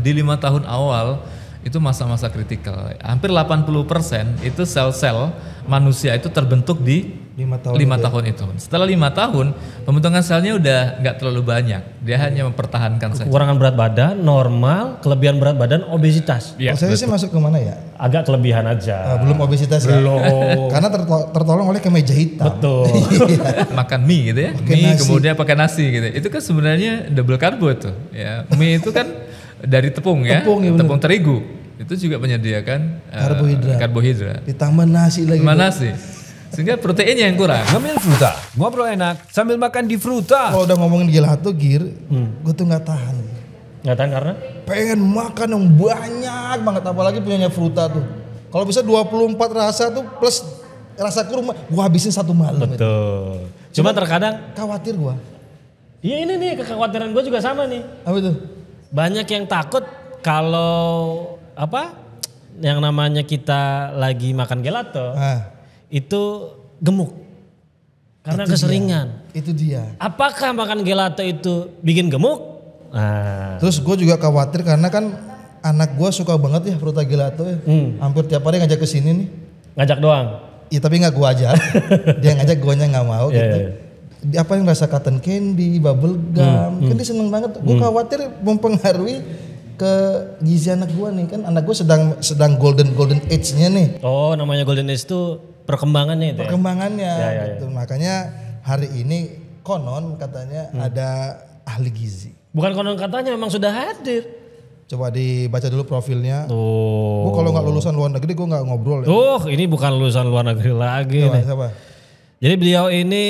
Di 5 tahun awal itu masa-masa kritikal. Hampir 80% itu sel-sel manusia itu terbentuk di 5 tahun 5 tahun itu. Setelah 5 tahun, pembentukan selnya udah nggak terlalu banyak. Dia hanya mempertahankan saja. Kekurangan berat badan, normal, kelebihan berat badan, obesitas. Ya, saya sih masuk ke mana ya? Agak kelebihan aja. Belum obesitas ya? Belum. Karena tertolong oleh kemeja hitam. Betul. Makan mie gitu ya, Pakai mie nasi. kemudian pakai nasi gitu. Itu kan sebenarnya double karbo tuh. Ya, mie itu kan dari tepung ya, Tepung, ya bener. tepung terigu. Itu juga menyediakan karbohidrat. Ditambah nasi lagi. Ditambah nasi. Sehingga proteinnya yang kurang. Ngambil Fruta, ngobrol enak sambil makan di Fruta. Kalau udah ngomongin gelato Gir, gue tuh nggak tahan. Nggak tahan karena? Pengen makan yang banyak banget, apalagi punyanya Fruta tuh. Kalau bisa 24 rasa tuh plus rasa kurma, gue habisin satu malam. Betul. Cuma terkadang, Khawatir gue. iya ini nih kekhawatiran gue juga sama nih. Apa itu? Banyak yang takut kalau yang namanya kita lagi makan gelato itu gemuk karena Itu keseringan. Itu dia. Apakah makan gelato itu bikin gemuk? Nah, Terus gue juga khawatir karena kan anak gue suka banget ya Fruta gelato ya. Hampir tiap hari ngajak ke sini nih. ngajak doang. Iya tapi nggak gue ajak. Dia ngajak, guanya nggak mau Iya, gitu. iya. Apa yang rasa cotton candy, bubble gum, kan dia seneng banget. Gue khawatir mempengaruhi ke gizi anak gue nih, kan anak gue sedang golden age-nya nih. Oh, namanya golden age itu perkembangannya itu ya? Perkembangannya Ya. gitu. Makanya hari ini konon katanya ada ahli gizi. Bukan konon katanya, memang sudah hadir. Coba dibaca dulu profilnya. Oh. Gue kalau nggak lulusan luar negeri gue nggak ngobrol ya. Ini bukan lulusan luar negeri lagi nih. Siapa? Jadi beliau ini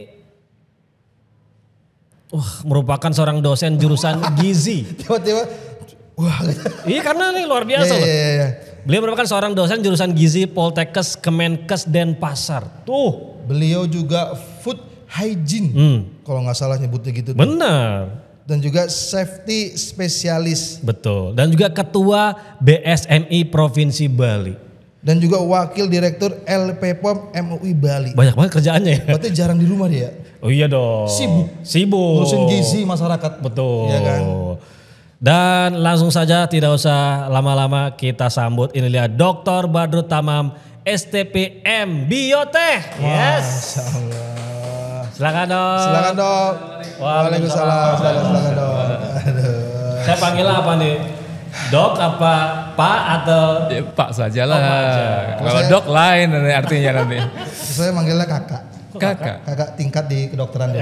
merupakan seorang dosen jurusan gizi. Tiba-tiba wah. Iya karena ini luar biasa loh. Iya. Beliau merupakan seorang dosen jurusan gizi Poltekkes Kemenkes Denpasar. Tuh. Beliau juga food hygiene. Kalau nggak salah nyebutnya gitu. Benar. Dan juga safety spesialis. Betul. Dan juga ketua BSMI Provinsi Bali. Dan juga wakil direktur LPPOM MUI Bali. Banyak banget kerjaannya ya. Berarti jarang di rumah dia. Oh iya dong. Sibuk. Ngurusin gizi masyarakat. Betul. Iya kan? Dan langsung saja tidak usah lama-lama kita sambut. Ini dia Dr. Badrut Tamam STPM Bioteh. Yes. Masya Allah. Silakan dok. Silakan dok. Waalaikumsalam. Silakan dok. Aduh. Saya panggil apa nih? Dok apa Pak atau? Ya, Pak sajalah. Oh, Pak aja. Kalau dok lain artinya nanti. Saya manggilnya kakak. Kakak. Kakak tingkat di kedokteran dulu.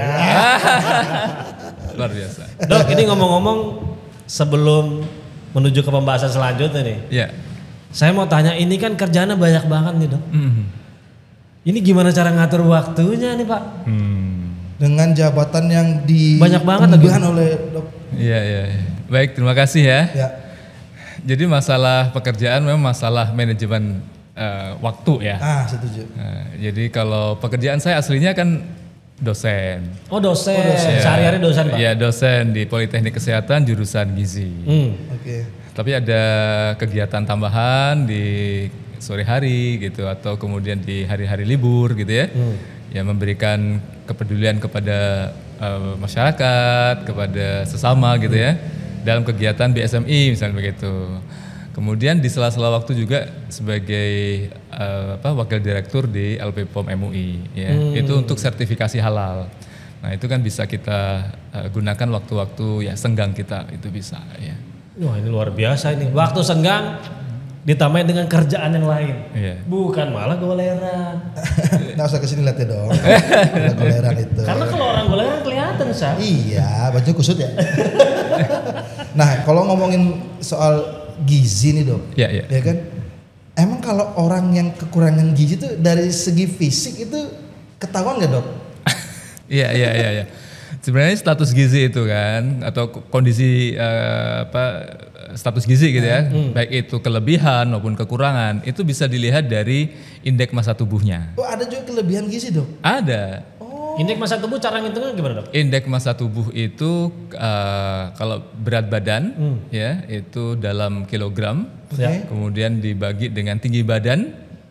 Luar biasa. Dok ini ngomong-ngomong sebelum menuju ke pembahasan selanjutnya nih. Ya. Saya mau tanya ini kan kerjaannya banyak banget nih dok. Ini gimana cara ngatur waktunya nih Pak? Dengan jabatan yang Banyak banget diemban oleh dok. Iya. Baik, terima kasih ya. Ya. Jadi masalah pekerjaan memang masalah manajemen waktu ya. Setuju. Jadi kalau pekerjaan saya aslinya kan dosen. Oh dosen. Ya. Sehari-hari dosen Pak? Iya dosen di Politeknik Kesehatan jurusan gizi. Oke. Tapi ada kegiatan tambahan di sore hari gitu atau kemudian di hari-hari libur gitu ya. Ya memberikan kepedulian kepada masyarakat, kepada sesama gitu ya. Dalam kegiatan BSMI misalnya begitu. Kemudian di sela-sela waktu juga sebagai wakil direktur di LPPOM MUI ya. Itu untuk sertifikasi halal. Nah, itu kan bisa kita gunakan waktu-waktu ya senggang kita itu bisa ya. Wah ini luar biasa ini. Waktu senggang ditambahin dengan kerjaan yang lain. Iya. Bukan malah goleran. Nggak usah kesini lihat ya dong. Goleran itu. Karena kalau orang goleran kelihatan Sa. Iya, baju kusut ya. Nah, kalau ngomongin soal gizi nih dok, Ya. ya kan? Emang kalau orang yang kekurangan gizi itu dari segi fisik itu ketahuan nggak dok? Iya. Sebenarnya status gizi itu kan atau kondisi status gizi gitu ya, baik itu kelebihan maupun kekurangan itu bisa dilihat dari indeks massa tubuhnya. Oh ada juga kelebihan gizi dok? Ada. Indeks massa tubuh cara ngitungnya gimana dok? Indeks massa tubuh itu kalau berat badan ya itu dalam kilogram, Oke. kemudian dibagi dengan tinggi badan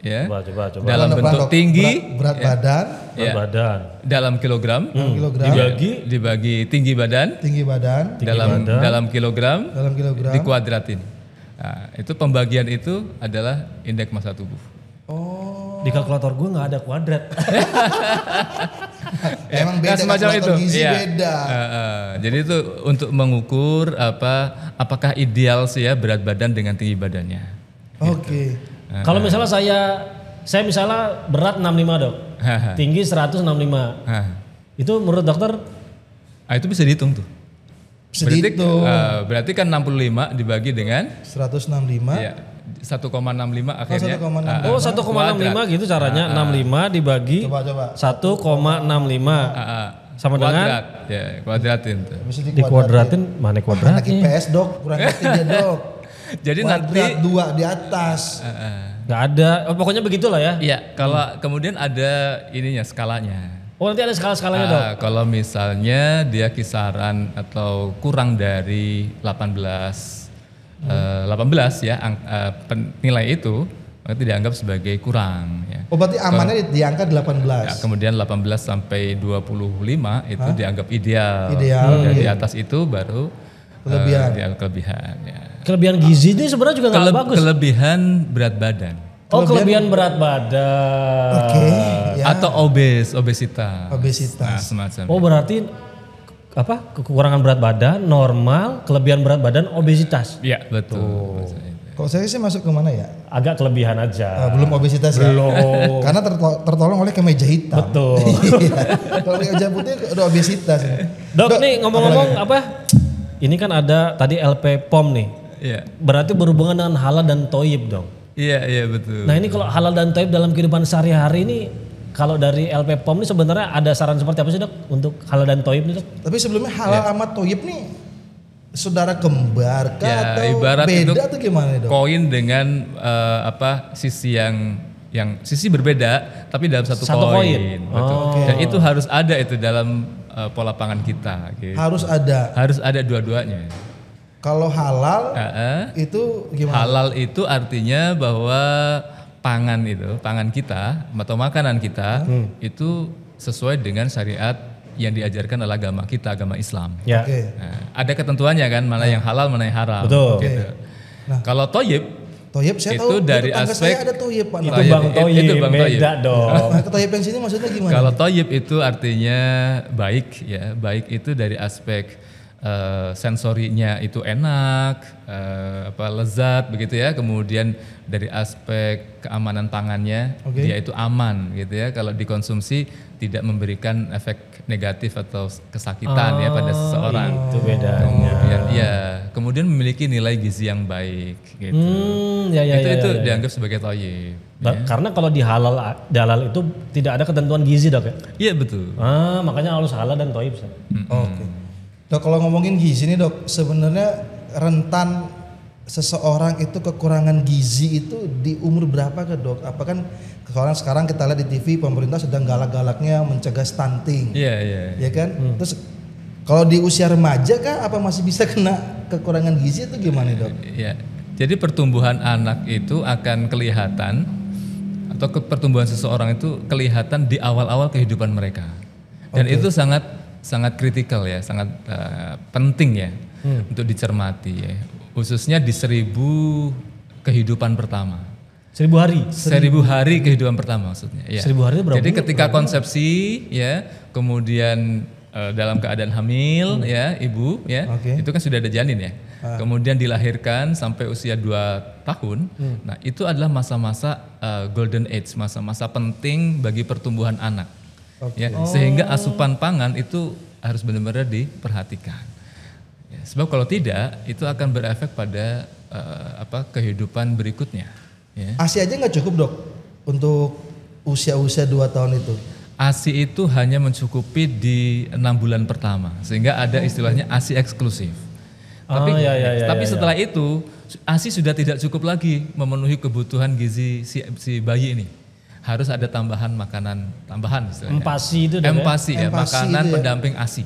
ya. Coba. Dalam Pelan-pelan, bentuk Dok. tinggi, berat badan, ya, Badan. dalam kilogram, kilogram, dibagi tinggi badan, tinggi badan, dalam kilogram, dalam kilogram. dikuadratin. Nah, itu pembagian itu adalah indeks massa tubuh. Oh, Di kalkulator gue nggak ada kuadrat. emang beda semacam itu. kalkulator gizi Iya. beda. Jadi itu untuk mengukur apakah ideal sih ya berat badan dengan tinggi badannya. Oke. Kalau misalnya saya misalnya berat 65 dok, tinggi 165. Itu menurut dokter Itu bisa dihitung tuh. Segitu. Berarti kan 65 dibagi dengan 165. ya, 1,65 akhirnya. 1,65. Oh 1,65 gitu caranya. 65 dibagi Coba. 1,65 sama dengan Kuadrat. Ya, kuadratin tuh. Bisa dikuadratin mana Anak kuadratnya? IPS dok, kurang ngerti dia dok. Jadi nanti Kuadrat 2 di atas. Nggak ada. Oh, pokoknya begitulah ya. ya kalau kemudian ada ininya skalanya. Oh nanti ada skala-skalanya dok. Kalau misalnya dia kisaran atau kurang dari 18 ya nilai itu berarti dianggap sebagai kurang ya. Oh berarti amannya di angka 18. Ya, kemudian 18 sampai 25 itu dianggap ideal. Ideal, Dan di oke. atas itu baru Kelebihan. kelebihan ya. Kelebihan gizi ini sebenarnya juga nggak bagus. Kelebihan berat badan Oh kelebihan berat badan. Oke. Ya. atau obesitas. Obesitas. Nah, semacam. Oh berarti kekurangan berat badan, normal, kelebihan berat badan, obesitas. Iya, betul. Kalau saya sih masuk ke mana ya? Agak kelebihan aja. Belum obesitas ya. Belum. Karena tertolong oleh kemeja hitam. Betul. Iya. Kalau kemeja putih udah obesitas. Dok nih ngomong-ngomong ini kan ada tadi LP POM nih. Iya. Berarti berhubungan dengan halal dan toyib dong. Iya, betul. Nah ini kalau halal dan toyib dalam kehidupan sehari-hari ini, kalau dari LP POM ini sebenarnya ada saran seperti apa sih dok untuk halal dan toyib nih dok? Tapi sebelumnya halal sama toyib nih saudara kembar kah Ya, atau ibarat beda itu atau gimana dok? koin dengan sisi yang sisi berbeda tapi dalam satu Satu koin. koin. Betul. Dan itu harus ada itu dalam pola pangan kita. Gitu. Harus ada. Harus ada dua-duanya. Kalau halal itu gimana? Halal itu artinya bahwa pangan kita atau makanan kita itu sesuai dengan syariat yang diajarkan oleh agama kita, agama Islam. Ya. Oke. Nah, ada ketentuannya kan, mana yang halal, mana yang haram. Betul. Gitu. Nah. Kalau toyib Toyib saya itu tahu. dari tetangga aspek- saya ada toyib pak. Itu Toyib. bang toyib, Itu Bang Toyib. beda dong. Nah, toyib yang sini maksudnya gimana? Kalau toyib itu artinya baik ya, baik itu dari aspek sensorinya itu enak, lezat begitu ya. Kemudian dari aspek keamanan pangannya, dia itu aman gitu ya. Kalau dikonsumsi tidak memberikan efek negatif atau kesakitan ya pada seseorang. Itu bedanya. Kemudian memiliki nilai gizi yang baik gitu. Itu dianggap sebagai toyib. Karena kalau di halal itu tidak ada ketentuan gizi dok ya? Iya betul. Makanya harus halal dan toyib. Oke. Dok kalau ngomongin gizi nih dok, sebenarnya rentan seseorang itu kekurangan gizi itu di umur berapa ke dok? Apa kan sekarang kita lihat di TV pemerintah sedang galak-galaknya mencegah stunting. Iya. Ya kan? Terus kalau di usia remaja kah apa masih bisa kena kekurangan gizi itu gimana dok? Iya. Jadi pertumbuhan anak itu akan kelihatan atau pertumbuhan seseorang itu kelihatan di awal-awal kehidupan mereka. Dan itu sangat kritikal ya, sangat penting ya untuk dicermati ya. Khususnya di 1000 kehidupan pertama. 1000 hari. 1000 hari kehidupan pertama maksudnya. Ya. 1000 hari itu berapa? Jadi ketika konsepsi ya, kemudian dalam keadaan hamil ya ibu ya, itu kan sudah ada janin ya. Kemudian dilahirkan sampai usia 2 tahun. Nah itu adalah masa-masa golden age, masa-masa penting bagi pertumbuhan anak. Ya, sehingga asupan pangan itu harus benar-benar diperhatikan. Ya, sebab kalau tidak itu akan berefek pada kehidupan berikutnya. Ya. ASI aja nggak cukup dok untuk usia-usia 2 tahun itu. ASI itu hanya mencukupi di 6 bulan pertama, sehingga ada istilahnya ASI eksklusif. Tapi setelah itu ASI sudah tidak cukup lagi memenuhi kebutuhan gizi si bayi ini. Harus ada tambahan makanan tambahan istilahnya. Empasi itu dok Empasi ya, Empasi makanan itu ya. pendamping ASI.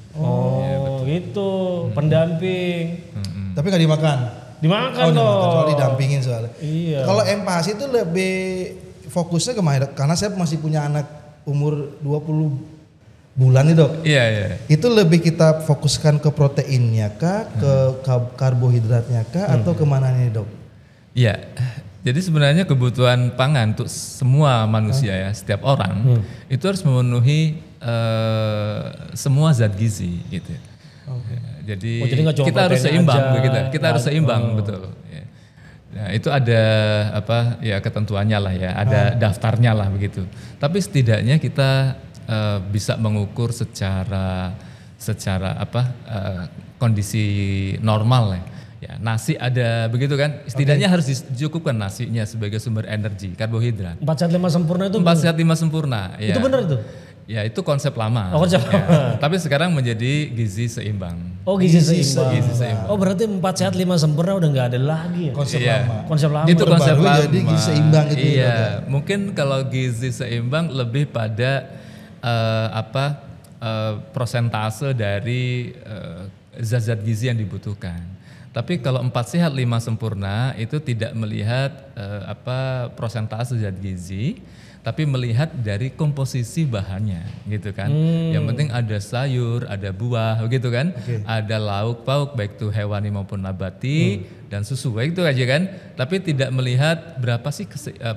Gitu, pendamping. Tapi nggak dimakan. Dimakan Oh, dong. dimakan, soalnya didampingin soalnya. Iya. Kalau empasi itu lebih fokusnya kemana dok? Karena saya masih punya anak umur 20 bulan nih dok. Iya. Itu lebih kita fokuskan ke proteinnya kah, ke karbohidratnya kah, atau kemana nih dok? Iya. Jadi sebenarnya kebutuhan pangan untuk semua manusia ya, setiap orang itu harus memenuhi semua zat gizi gitu. Jadi, jadi nggak cuma kita harus protein seimbang aja, begitu. Kita harus seimbang betul. Ya. Nah, itu ada ketentuannya lah ya, ada daftarnya lah begitu. Tapi setidaknya kita bisa mengukur secara kondisi normal ya. Ya, nasi ada begitu kan, setidaknya harus dicukupkan nasinya sebagai sumber energi, karbohidrat. 4 sehat 5 sempurna itu 4 sehat 5 sempurna. Ya. Itu benar tuh? Ya itu konsep lama. Oh, konsep lama. Tapi sekarang menjadi gizi seimbang. Oh, gizi seimbang. Gizi seimbang. Oh, berarti 4 sehat 5 sempurna udah nggak ada lagi ya? Konsep Iya. lama. Konsep lama. Itu konsep Baru lama. jadi gizi seimbang itu. Iya, mungkin kalau gizi seimbang lebih pada prosentase dari zat-zat gizi yang dibutuhkan. Tapi kalau 4 sehat 5 sempurna itu tidak melihat prosentase zat gizi, tapi melihat dari komposisi bahannya, gitu kan. Yang penting ada sayur, ada buah, begitu kan. Ada lauk pauk baik itu hewani maupun nabati dan susu, baik itu aja kan. Tapi tidak melihat berapa sih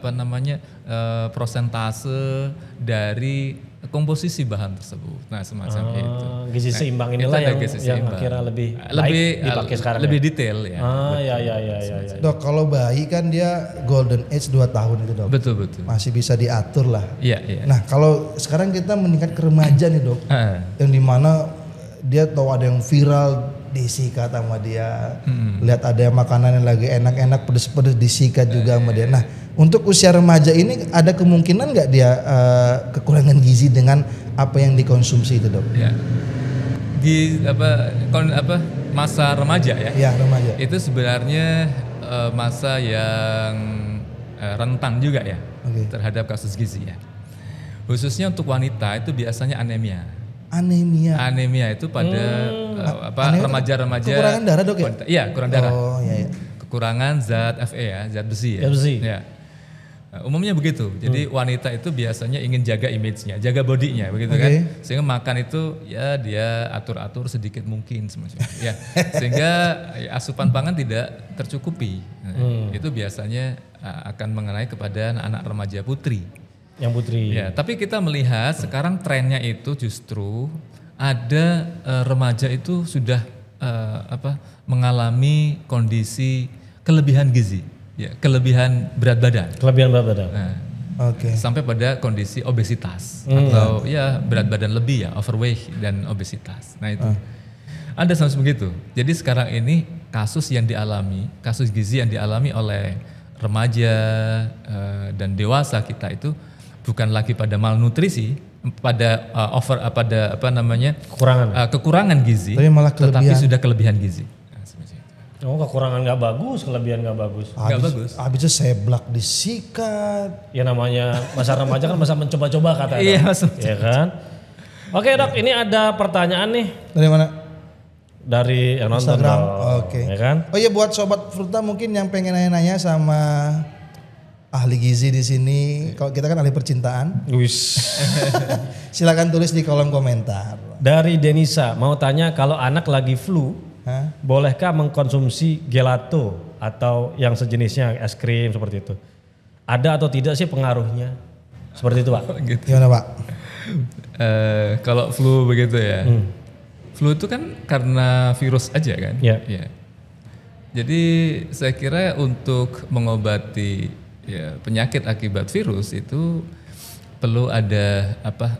prosentase dari komposisi bahan tersebut. Nah, semacam itu. Gizi seimbang inilah yang seimbang. akhirnya lebih baik dipakai sekarang. Lebih ya? detail ya. Ya. Dok, kalau bayi kan dia golden age 2 tahun itu dok. Betul. Masih bisa diatur lah. Iya. Nah, kalau sekarang kita meningkat ke remaja nih dok, yang dimana dia tahu ada yang viral disikat sama dia, lihat ada yang makanan yang lagi enak-enak pedes-pedes disikat juga sama dia. Nah, untuk usia remaja ini ada kemungkinan nggak dia kekurangan gizi dengan apa yang dikonsumsi itu dok? Ya. Masa remaja ya? Ya, remaja. Itu sebenarnya masa yang rentan juga ya terhadap kasus gizi ya. Khususnya untuk wanita itu biasanya anemia. Anemia itu pada remaja-remaja. Kekurangan darah dok ya? Iya, kurang darah. Oh iya. Kekurangan zat Fe ya, zat besi ya. Ya. Nah, umumnya begitu. Jadi wanita itu biasanya ingin jaga image-nya, jaga bodinya begitu kan. Sehingga makan itu ya dia atur-atur sedikit mungkin semacam itu. Ya. Sehingga asupan pangan tidak tercukupi. Nah, itu biasanya akan mengenai kepada anak remaja putri. Yang putri. Ya, tapi kita melihat sekarang trennya itu justru ada remaja itu sudah mengalami kondisi kelebihan gizi, ya, kelebihan berat badan. Nah, sampai pada kondisi obesitas atau ya berat badan lebih ya, overweight dan obesitas. Nah itu ada sama begitu. Jadi sekarang ini kasus gizi yang dialami oleh remaja dan dewasa kita itu bukan lagi pada malnutrisi, pada kekurangan gizi, tetapi sudah kelebihan gizi. Oh, kekurangan nggak bagus, kelebihan nggak bagus. Habisnya seblak disikat. Ya namanya masa remaja kan masa mencoba-coba katanya. Iya, ya kan. Oke dok, ini ada pertanyaan nih. Dari mana? Dari yang nonton. Instagram. Oke. Ya kan? Oh iya, buat sobat Fruta mungkin yang pengen nanya-nanya sama ahli gizi di sini. Kalau kita kan ahli percintaan. Wis. Silakan tulis di kolom komentar. Dari Denisa mau tanya kalau anak lagi flu. Bolehkah mengkonsumsi gelato atau yang sejenisnya es krim seperti itu? Ada atau tidak sih pengaruhnya? Seperti itu Pak. Gitu. Gimana Pak? Kalau flu begitu ya. Flu itu kan karena virus aja kan. Ya. Jadi saya kira untuk mengobati penyakit akibat virus itu perlu ada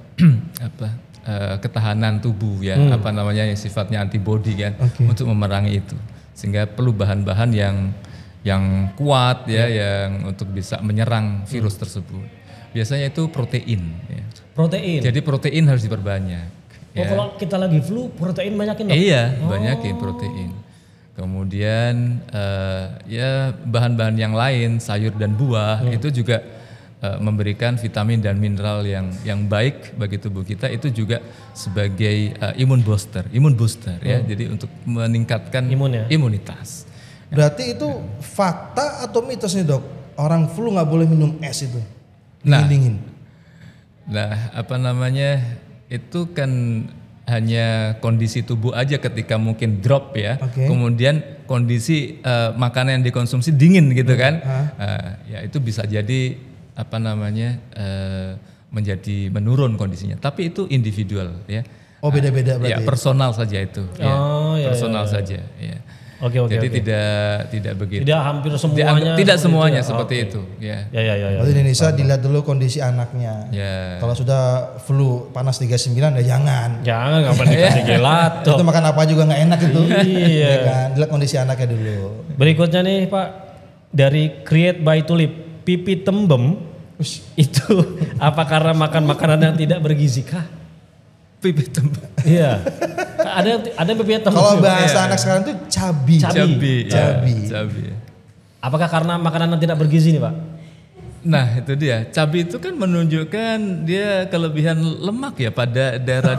ketahanan tubuh ya, yang sifatnya antibodi kan, untuk memerangi itu. Sehingga perlu bahan-bahan yang kuat ya, yang untuk bisa menyerang virus tersebut. Biasanya itu protein ya. Protein. Jadi protein harus diperbanyak. Oh, kalau kita lagi flu protein banyakin dong? Iya, banyakin protein. Kemudian bahan-bahan yang lain, sayur dan buah itu juga memberikan vitamin dan mineral yang baik bagi tubuh kita, itu juga sebagai imun booster ya. Jadi untuk meningkatkan imunitas. Berarti itu fakta atau mitos nih dok? Orang flu nggak boleh minum es itu? dingin. Nah, apa namanya, itu kan hanya kondisi tubuh aja ketika mungkin drop ya. Kemudian kondisi makanan yang dikonsumsi dingin gitu kan. Ya itu bisa jadi apa namanya menjadi menurun kondisinya. Tapi itu individual ya. Oh beda-beda berarti. Ya personal saja itu. Personal saja. Ya. Jadi tidak begitu. Tidak hampir semuanya. Tidak semuanya seperti itu. Ya. Berarti di Indonesia dilihat dulu kondisi anaknya. Ya. Kalau sudah flu panas 39 ya jangan. Jangan ngapain dikasih gelato. Itu makan apa juga nggak enak itu. Iya. Ya kan? Dilihat kondisi anaknya dulu. Berikutnya nih Pak, dari Create by Tulip, pipi tembem itu apa karena makan makanan yang tidak bergizi kah? Pipi tembem. Iya. Ada pipi tembem. Kalau bahasa anak sekarang tuh cabi. Cabi. Apakah karena makanan yang tidak bergizi nih Pak? Nah itu dia, cabai itu kan menunjukkan dia kelebihan lemak ya pada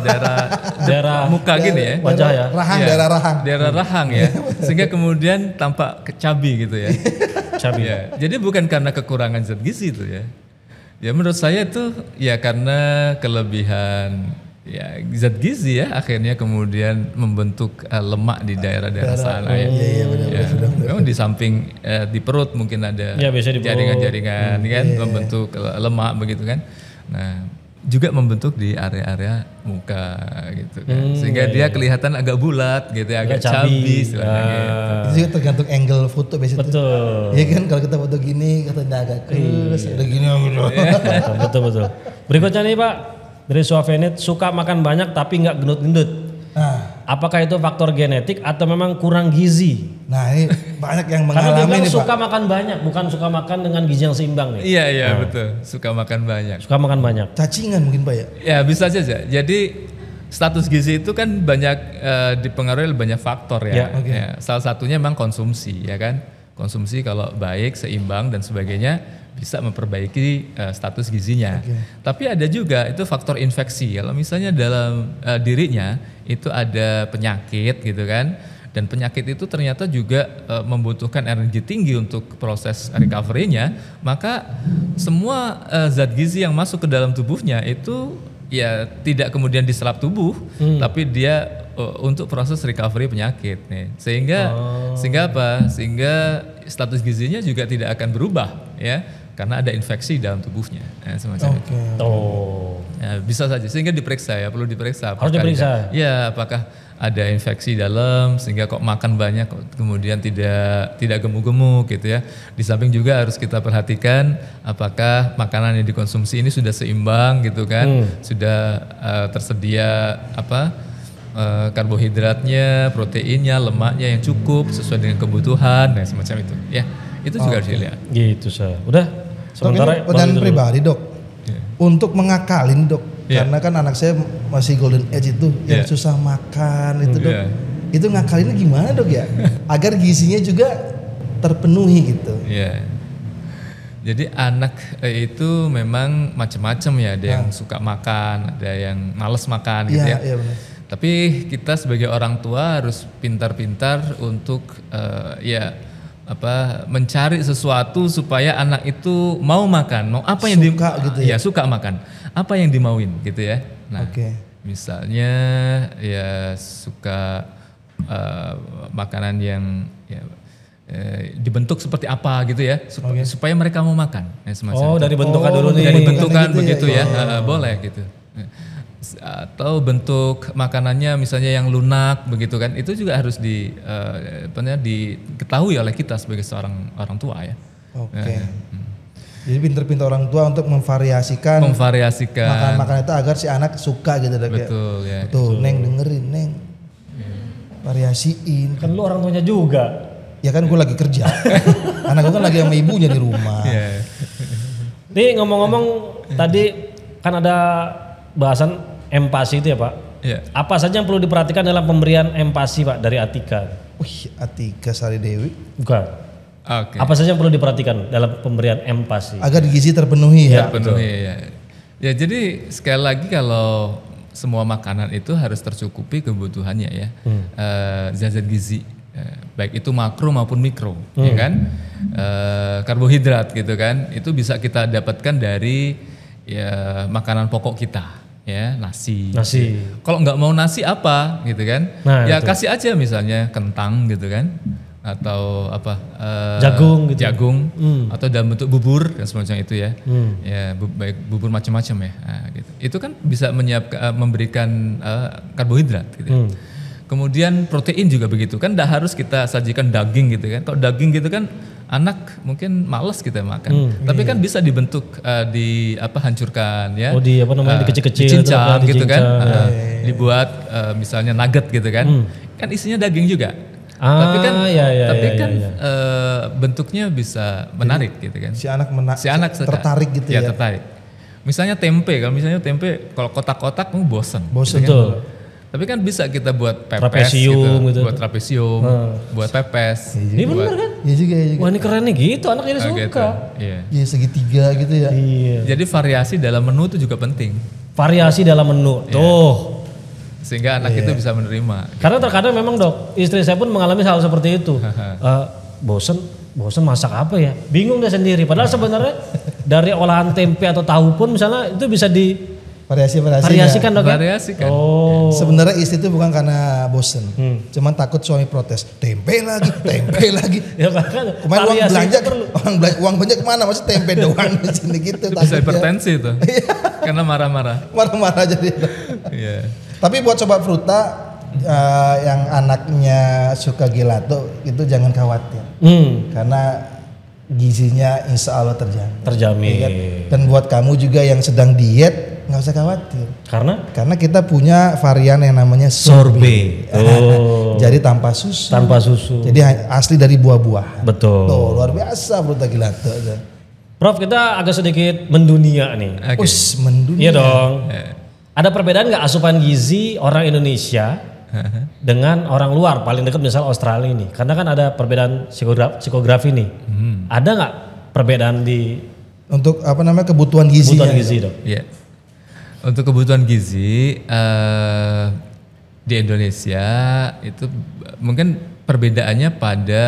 daerah muka gini ya. Wajah ya. Rahang, Ya, daerah rahang. ya. Sehingga kemudian tampak cabi gitu ya. Cabi. Ya, jadi bukan karena kekurangan zat gizi itu ya. Ya menurut saya itu ya karena kelebihan ya zat gizi ya akhirnya kemudian membentuk lemak di daerah-daerah sana ya. Iya benar. Memang di samping di perut mungkin ada biasanya di perut. jaringan-jaringan kan membentuk lemak begitu kan. Nah, juga membentuk di area-area muka gitu kan. Sehingga dia kelihatan agak bulat gitu ya, agak cabi istilahnya gitu. Itu juga tergantung angle foto biasanya. Betul. Iya kan kalau kita foto gini katanya agak kurus, ada gini gitu. Betul. Berikutnya nih Pak, dari Suavenit, suka makan banyak tapi nggak gendut-gendut. Nah, apakah itu faktor genetik atau memang kurang gizi? nah ini banyak yang Karena dia mengalami bilang nih suka Pak. makan banyak, bukan suka makan dengan gizi yang seimbang nih. Iya betul. Suka makan banyak. Suka makan banyak. Cacingan mungkin Pak ya. Ya bisa saja. Jadi status gizi itu kan banyak dipengaruhi oleh banyak faktor ya. Ya, salah satunya memang konsumsi ya kan. Konsumsi kalau baik, seimbang dan sebagainya bisa memperbaiki status gizinya. Tapi ada juga itu faktor infeksi. Kalau misalnya dalam dirinya itu ada penyakit gitu kan. Dan penyakit itu ternyata juga membutuhkan energi tinggi untuk proses recovery-nya, maka semua zat gizi yang masuk ke dalam tubuhnya itu ya tidak kemudian diserap tubuh, tapi dia untuk proses recovery penyakit nih. Sehingga apa? Sehingga status gizinya juga tidak akan berubah ya, karena ada infeksi dalam tubuhnya. Semacam itu. Ya, bisa saja sehingga diperiksa ya, perlu diperiksa. Harus diperiksa. Ya, apakah ada infeksi dalam sehingga kok makan banyak kemudian tidak gemuk-gemuk gitu ya. Di samping juga harus kita perhatikan apakah makanan yang dikonsumsi ini sudah seimbang gitu kan, sudah tersedia karbohidratnya, proteinnya, lemaknya yang cukup sesuai dengan kebutuhan, nah semacam itu ya. Itu juga harus dilihat. Gitu saya. Udah. Sementara pertanyaan pribadi Dok. Untuk mengakalin Dok, karena kan anak saya masih golden age itu yang susah makan itu Dok. Itu ngakalinnya gimana Dok ya? Agar gizinya juga terpenuhi gitu. Iya. Jadi anak itu memang macam-macam ya, ada yang suka makan, ada yang males makan gitu ya. Iya benar. Tapi kita sebagai orang tua harus pintar-pintar untuk mencari sesuatu supaya anak itu mau makan, mau apa yang suka gitu ya. Suka makan. Apa yang dimauin gitu ya. Nah, misalnya ya suka makanan yang dibentuk seperti apa gitu ya, supaya mereka mau makan. Dari bentukan dulu nih. Dari bentukan begitu ya. Boleh gitu. Atau bentuk makanannya misalnya yang lunak begitu kan, itu juga harus diketahui oleh kita sebagai seorang orang tua ya. Jadi pintar-pintar orang tua untuk memvariasikan makanan-makanan itu agar si anak suka gitu Dok. Betul ya. Tuh Neng dengerin Neng, variasiin. Kan lu orang tuanya juga. Ya kan gue lagi kerja, anak gue kan lagi sama ibunya di rumah. Nih ngomong-ngomong tadi kan ada bahasan empati itu ya Pak. Apa saja yang perlu diperhatikan dalam pemberian empati Pak dari Atika? Atika Sari Dewi. Bukan. Apa saja yang perlu diperhatikan dalam pemberian empati? Agar gizi terpenuhi ya. Ya jadi sekali lagi kalau semua makanan itu harus tercukupi kebutuhannya ya. Zat-zat gizi baik itu makro maupun mikro, ya kan? Karbohidrat gitu kan, itu bisa kita dapatkan dari ya makanan pokok kita, ya nasi. Kalau nggak mau nasi apa, gitu kan? Nah, ya itu. kasih aja misalnya kentang gitu kan, atau apa? Jagung gitu. Atau dalam bentuk bubur dan semacam itu ya. Ya baik bubur macam-macam ya. Nah, gitu. Itu kan bisa memberikan karbohidrat. Gitu. Kemudian protein juga begitu kan, tidak harus kita sajikan daging gitu kan. Kalau daging gitu kan anak mungkin malas kita makan, tapi kan bisa dibentuk hancurkan ya. Dikecil-kecil, dicincang gitu kan, dibuat misalnya nugget gitu kan, kan isinya daging juga. Tapi kan bentuknya bisa menarik gitu kan. Si anak tertarik gitu ya. Tertarik. Misalnya tempe, kalau kotak-kotak bosan. Bosan. Gitu kan? Tapi kan bisa kita buat pepes gitu. Buat trapesium, buat pepes. Ini bener kan? Iya juga. Wah ini keren nih gitu, anak jadi suka. Gitu. Iya segitiga gitu ya. Iya. Jadi variasi dalam menu itu juga penting. Variasi dalam menu, tuh. Sehingga anak itu bisa menerima. Karena terkadang memang dok, istri saya pun mengalami hal seperti itu. Bosen masak apa ya? Bingung dia sendiri. Padahal sebenarnya dari olahan tempe atau tahu pun misalnya itu bisa di variasikan dok ya? Variasikan. Oh. Sebenarnya istri itu bukan karena bosen, cuman takut suami protes. Tempe lagi. Ya bahkan kemarin uang belanja kemana? Masih tempe doang di sini gitu. Bisa hipertensi itu. Karena marah-marah. Marah-marah jadi. Iya. Tapi buat sobat Fruta yang anaknya suka gelato itu jangan khawatir, karena gizinya insya Allah terjamin. Ya kan? Dan buat kamu juga yang sedang diet nggak usah khawatir. Karena kita punya varian yang namanya sorbet. Jadi tanpa susu. Jadi asli dari buah-buahan. Betul. Tuh, luar biasa Fruta gelato. Prof, kita agak sedikit mendunia nih. Okay. Mendunia. Iya dong. Ada perbedaan nggak asupan gizi orang Indonesia dengan orang luar, paling dekat misal Australia nih? Karena kan ada perbedaan psikografi nih. Ada nggak perbedaan untuk kebutuhan gizi? Kebutuhan gizi dok. Iya. Untuk kebutuhan gizi di Indonesia itu mungkin perbedaannya pada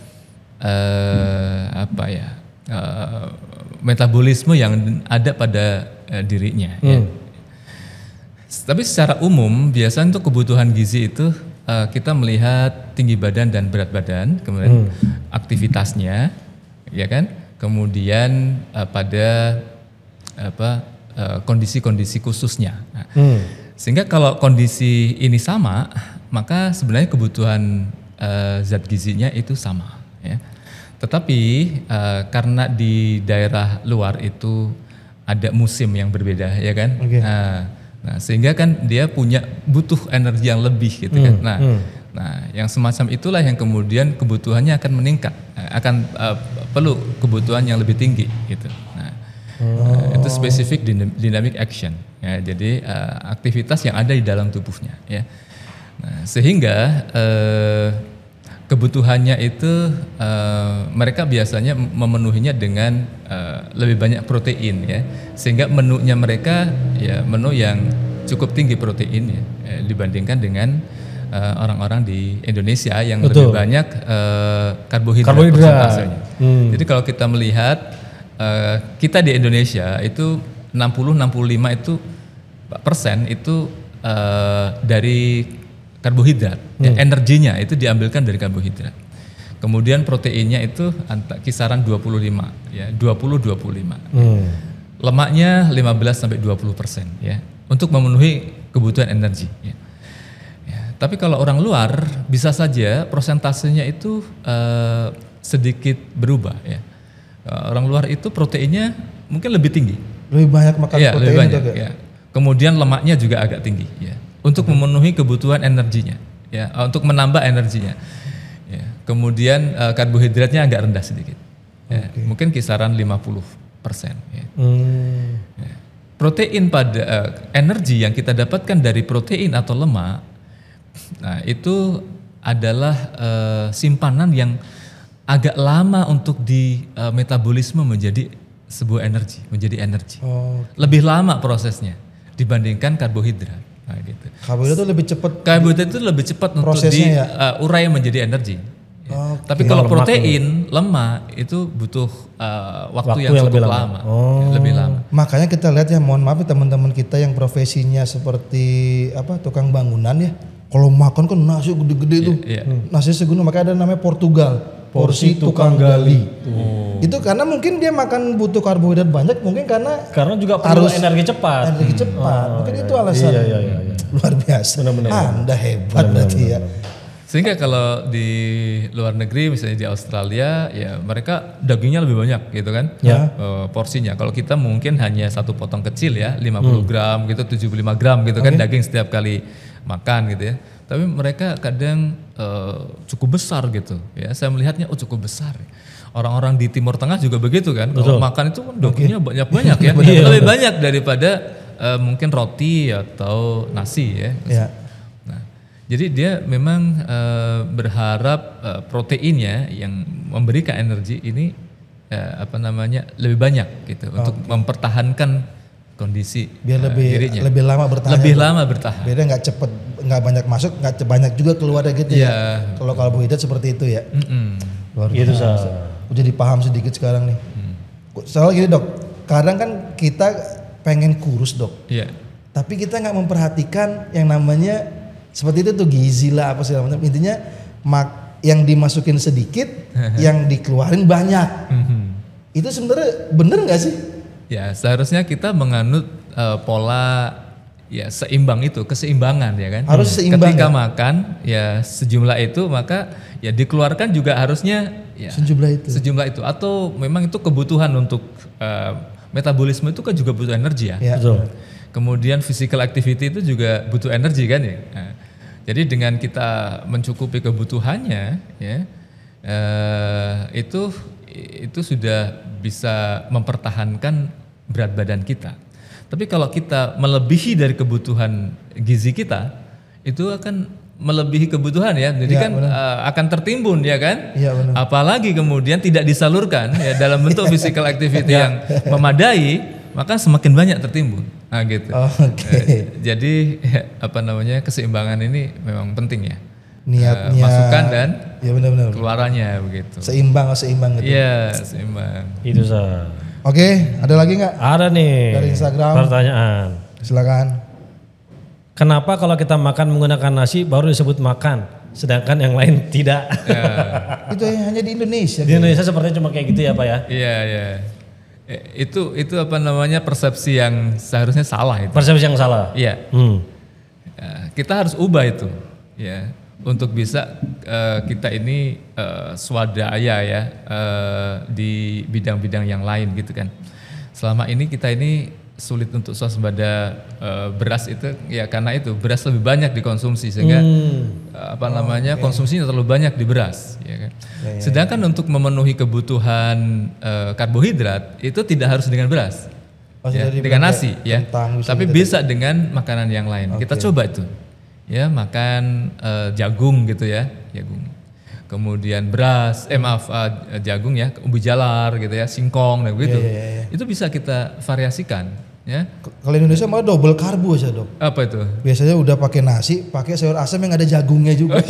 metabolisme yang ada pada dirinya. Ya. Tapi secara umum biasanya untuk kebutuhan gizi itu kita melihat tinggi badan dan berat badan, kemudian aktivitasnya, ya kan, kemudian pada kondisi-kondisi khususnya. Nah, sehingga kalau kondisi ini sama, maka sebenarnya kebutuhan zat gizinya itu sama. Ya. Tetapi karena di daerah luar itu ada musim yang berbeda, ya kan. Okay. Nah, sehingga kan dia butuh energi yang lebih gitu kan. Nah, yang semacam itulah yang kemudian kebutuhannya akan meningkat, akan perlu kebutuhan yang lebih tinggi gitu. Nah, itu spesifik dynamic action. Ya, jadi aktivitas yang ada di dalam tubuhnya. Ya. Nah, sehingga kebutuhannya itu mereka biasanya memenuhinya dengan lebih banyak protein ya, sehingga menunya mereka ya menu yang cukup tinggi proteinnya dibandingkan dengan orang-orang di Indonesia yang lebih banyak karbohidrat persentasenya. Jadi kalau kita melihat kita di Indonesia itu 60-65 itu persen itu dari karbohidrat, ya, energinya itu diambilkan dari karbohidrat. Kemudian proteinnya itu kisaran 25, ya 20-25. Lemaknya 15-20% ya, untuk memenuhi kebutuhan energi. Ya. Ya, tapi kalau orang luar bisa saja prosentasenya itu sedikit berubah. Ya. Orang luar itu proteinnya mungkin lebih tinggi. Lebih banyak makan ya, protein. Lebih banyak, ya. Kemudian lemaknya juga agak tinggi. Ya. Untuk memenuhi kebutuhan energinya, ya, untuk menambah energinya. Ya. Kemudian karbohidratnya agak rendah sedikit, ya. Mungkin kisaran 50%. Ya. Ya. Protein pada energi yang kita dapatkan dari protein atau lemak, nah itu adalah simpanan yang agak lama untuk di metabolisme menjadi sebuah energi, menjadi energi. Lebih lama prosesnya dibandingkan karbohidrat. Nah, gitu. Karbohidrat itu lebih cepat. Karbohidrat itu lebih cepat untuk diurai menjadi energi. Ya. Tapi kalau protein, lemak itu butuh waktu yang cukup lama. Lebih lama. Makanya kita lihat ya, mohon maaf teman-teman kita yang profesinya seperti tukang bangunan ya. Kalau makan kan nasi gede-gede tuh. Nasi segunung, makanya ada namanya Portugal. Porsi tukang gali. Itu karena mungkin dia makan butuh karbohidrat banyak, mungkin karena juga perlu energi cepat. Mungkin itu alasan. Iya. Luar biasa. Benar. Anda hebat berarti ya. Sehingga kalau di luar negeri misalnya di Australia ya mereka dagingnya lebih banyak gitu kan porsinya. Kalau kita mungkin hanya satu potong kecil ya 50 gram gitu 75 gram gitu kan daging setiap kali makan gitu ya. Tapi mereka kadang cukup besar gitu ya. Saya melihatnya cukup besar. Orang-orang di Timur Tengah juga begitu kan. Kalau makan itu dagingnya banyak-banyak ya. Lebih banyak daripada mungkin roti atau nasi ya. Jadi dia memang berharap proteinnya yang memberikan energi ini lebih banyak gitu untuk mempertahankan kondisi biar dirinya. lebih lama bertahan. Lebih lama bertahan. Biar nggak cepet, nggak banyak masuk, nggak banyak juga keluar gitu ya. Kalau karbohidrat seperti itu ya. Luar biasa. Udah dipaham sedikit sekarang nih. Soalnya gini dok, kadang kan kita pengen kurus dok. Iya. Tapi kita nggak memperhatikan yang namanya seperti itu tuh gizi lah apa segala macam. Intinya yang dimasukin sedikit, yang dikeluarin banyak. Itu sebenarnya bener nggak sih? Ya seharusnya kita menganut pola ya seimbang itu, keseimbangan ya kan. Harus seimbang. Ketika makan ya sejumlah itu maka ya dikeluarkan juga harusnya ya sejumlah itu. Atau memang itu kebutuhan untuk metabolisme itu kan juga butuh energi ya. Betul. Kemudian physical activity itu juga butuh energi kan ya. Nah, jadi dengan kita mencukupi kebutuhannya ya itu sudah bisa mempertahankan berat badan kita. Tapi kalau kita melebihi dari kebutuhan gizi kita itu akan melebihi kebutuhan ya. Jadi kan akan tertimbun ya kan. Ya, apalagi kemudian tidak disalurkan ya dalam bentuk physical activity yang memadai, maka semakin banyak tertimbun. Nah gitu. Jadi keseimbangan ini memang penting ya. Niatnya masukan dan benar-benar keluarannya begitu. Seimbang gitu. Iya, seimbang. Itu sah. Oke, ada lagi nggak? Ada nih. Dari Instagram. Pertanyaan. Silakan. Kenapa kalau kita makan menggunakan nasi baru disebut makan, sedangkan yang lain tidak? Itu hanya di Indonesia. Di Indonesia sepertinya cuma kayak gitu ya Pak ya? Iya. Itu persepsi yang seharusnya salah itu. Persepsi yang salah. Iya. Kita harus ubah itu, ya, untuk bisa kita ini swadaya ya di bidang-bidang yang lain gitu kan. Selama ini kita ini sulit untuk swasembada beras itu ya karena itu beras lebih banyak dikonsumsi sehingga konsumsinya terlalu banyak di beras ya kan. Sedangkan untuk memenuhi kebutuhan karbohidrat itu tidak harus dengan beras. Dengan nasi ya. Tapi bisa dengan makanan yang lain. Kita coba itu. Ya, makan jagung gitu ya, jagung. Kemudian beras, jagung ya, umbi jalar gitu ya, singkong dan begitu. Itu bisa kita variasikan. Ya. Kalau Indonesia malah double karbo aja dok. Apa itu? Biasanya udah pakai nasi, pakai sayur asam yang ada jagungnya juga.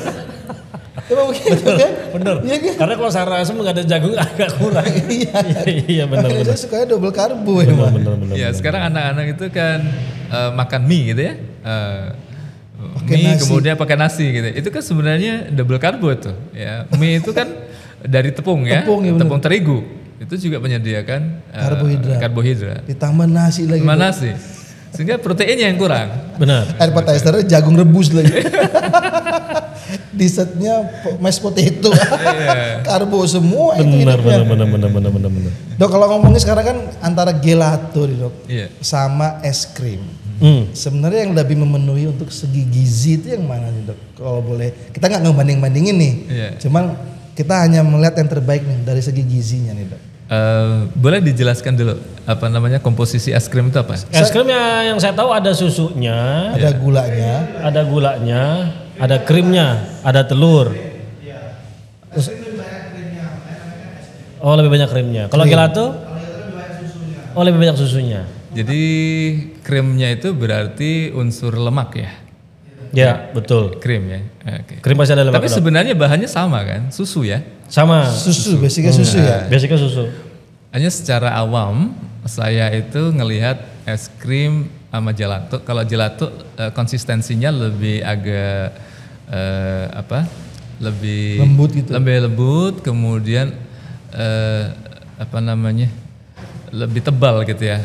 Emang begitu kan? Bener. Iya kan? Karena kalau sayur asam nggak ada jagung agak kurang. Iya benar. Saya sukanya double karbo emang. Ya sekarang anak-anak itu kan makan mie gitu ya. Mie nasi. Kemudian pakai nasi gitu. Itu kan sebenarnya double karbo tuh. Ya. Mie itu kan dari tepung ya, tepung terigu. Itu juga menyediakan karbohidrat. Ditambah nasi lagi. Ditambah nasi. Sehingga proteinnya yang kurang. Benar. Appetizer jagung rebus lagi. Dessertnya mashed potato. Karbo semua itu hidupnya. Benar. Dok, kalau ngomongin sekarang kan antara gelato nih dok, sama es krim. Sebenarnya yang lebih memenuhi untuk segi gizi itu yang mana nih dok? Kalau boleh, kita nggak ngebanding-bandingin nih. Cuman kita hanya melihat yang terbaik nih dari segi gizinya nih dok. Boleh dijelaskan dulu komposisi es krim itu apa? Es krim yang saya tahu ada susunya, ada gulanya, ada krimnya, ada telur. Oh lebih banyak krimnya. Kalau gelato? Oh lebih banyak susunya. Jadi krimnya itu berarti unsur lemak ya? Ya, betul. Krim ya. Oke. Krim pasti ada lemak. Tapi sebenarnya bahannya sama kan? Susu ya? Sama. Susu, basicnya susu ya. Basicnya susu. Hanya secara awam saya itu ngelihat es krim sama gelato. Kalau gelato konsistensinya lebih agak lebih lembut gitu. Lebih lembut, kemudian lebih tebal gitu ya.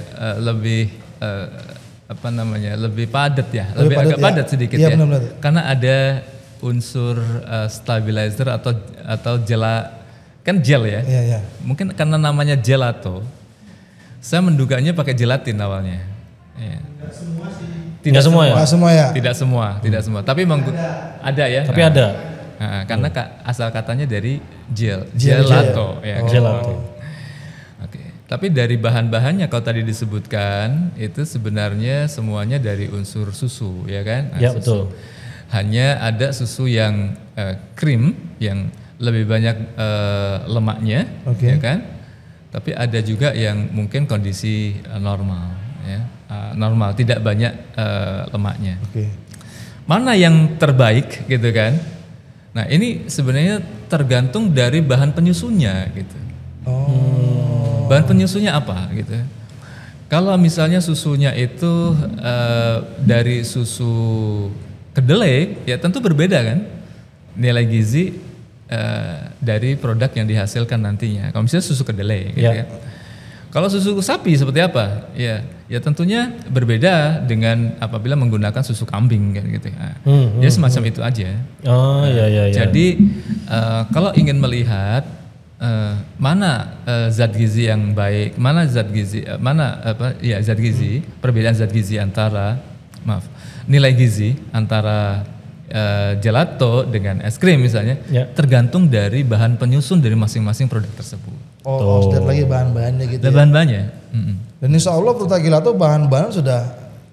Lebih padat ya. Lebih agak padat sedikit ya. Benar-benar. Karena ada unsur stabilizer atau kan gel ya. Iya. Mungkin karena namanya gelato. Saya menduganya pakai gelatin awalnya. Ya. Tidak semua ya? Tidak semua. Tapi memang ada ya. Tapi ada. Karena asal katanya dari gelato. Ya. Gelato. Oke. Tapi dari bahan-bahannya kalau tadi disebutkan itu sebenarnya semuanya dari unsur susu, ya kan? Ya, susu. betul. Hanya ada susu yang krim yang lebih banyak lemaknya, ya kan? Tapi ada juga yang mungkin kondisi normal, ya, normal tidak banyak lemaknya. Mana yang terbaik, gitu kan? Nah ini sebenarnya tergantung dari bahan penyusunnya, gitu. Bahan penyusunnya apa, gitu? Kalau misalnya susunya itu dari susu kedelai, ya tentu berbeda kan nilai gizi dari produk yang dihasilkan nantinya. Kalau misalnya susu kedelai, gitu ya. Kalau susu sapi seperti apa? Ya tentunya berbeda dengan apabila menggunakan susu kambing kan gitu. Jadi semacam itu aja. Oh iya. Jadi kalau ingin melihat mana zat gizi yang baik, mana zat gizi, perbedaan zat gizi antara nilai gizi antara gelato dengan es krim misalnya, tergantung dari bahan penyusun dari masing-masing produk tersebut. Harus lihat lagi bahan-bahannya gitu. Bahan-bahannya. Dan insya Allah Fruta Gelato bahan-bahan sudah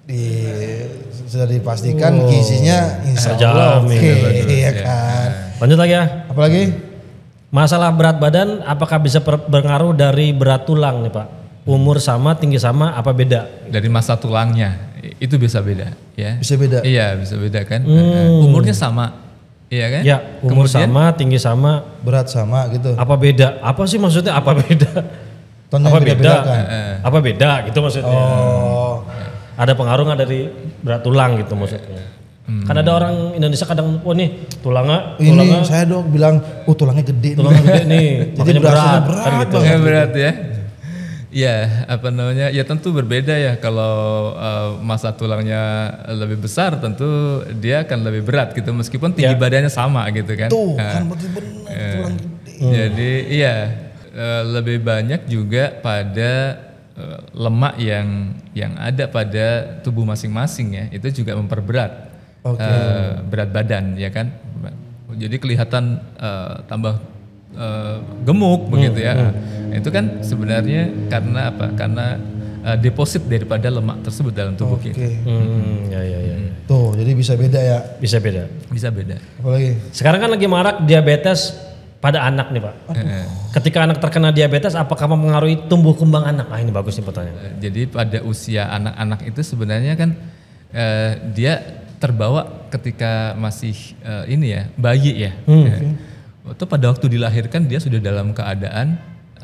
dipastikan gizinya insya Allah oke, ya kan. Lanjut lagi ya. Apalagi? Masalah berat badan apakah bisa berpengaruh dari berat tulang nih Pak? Umur sama, tinggi sama, apa beda? Dari massa tulangnya itu bisa beda, ya. Bisa beda. Iya, bisa beda kan. Umurnya sama, iya kan? Ya, umur sama, tinggi sama, berat sama gitu. Apa beda? Apa sih maksudnya? Apa beda? Apa beda? Apa beda gitu maksudnya? Ada pengaruh nggak dari berat tulang gitu maksudnya? Kan ada orang Indonesia kadang, nih tulangnya. Saya dok bilang, tulangnya gede. Tulangnya gede nih, makanya berat kan gitu. Berat ya. Ya, ya tentu berbeda ya. Kalau massa tulangnya lebih besar, tentu dia akan lebih berat gitu, meskipun tinggi badannya sama gitu kan. Kan berarti benar tulang gede. Jadi lebih banyak juga pada lemak yang ada pada tubuh masing-masing ya, itu juga memperberat berat badan ya kan. Jadi kelihatan tambah gemuk begitu ya. Itu kan sebenarnya karena apa? Karena deposit daripada lemak tersebut dalam tubuh kita. Ya. Tuh, jadi bisa beda ya. Bisa beda. Apalagi? Sekarang kan lagi marak diabetes pada anak nih Pak. Ketika anak terkena diabetes, apakah mempengaruhi tumbuh kembang anak? Ini bagus nih pertanyaan. Jadi pada usia anak-anak itu sebenarnya kan dia terbawa ketika masih bayi ya. Itu pada waktu dilahirkan dia sudah dalam keadaan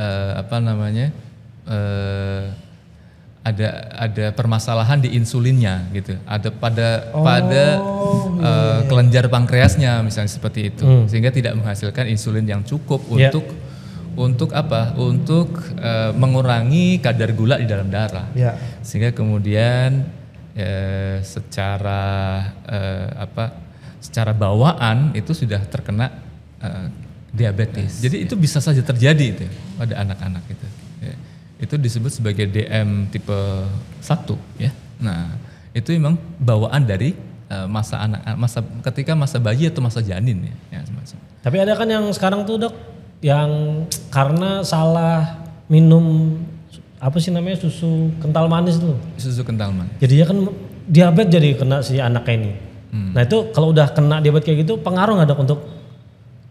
ada permasalahan di insulinnya gitu. Ada pada kelenjar pankreasnya misalnya seperti itu. Sehingga tidak menghasilkan insulin yang cukup untuk mengurangi kadar gula di dalam darah. Sehingga kemudian secara bawaan itu sudah terkena diabetes. Jadi itu bisa saja terjadi itu pada anak-anak itu. Itu disebut sebagai DM tipe 1 ya. Nah, itu memang bawaan dari ketika masa bayi atau masa janin ya semacam. Tapi ada kan yang sekarang tuh Dok yang karena salah minum susu kental manis tuh. Susu kental manis. Jadinya kan diabetes jadi kena si anaknya ini. Nah itu kalau udah kena diabetes kayak gitu pengaruh nggak Dok untuk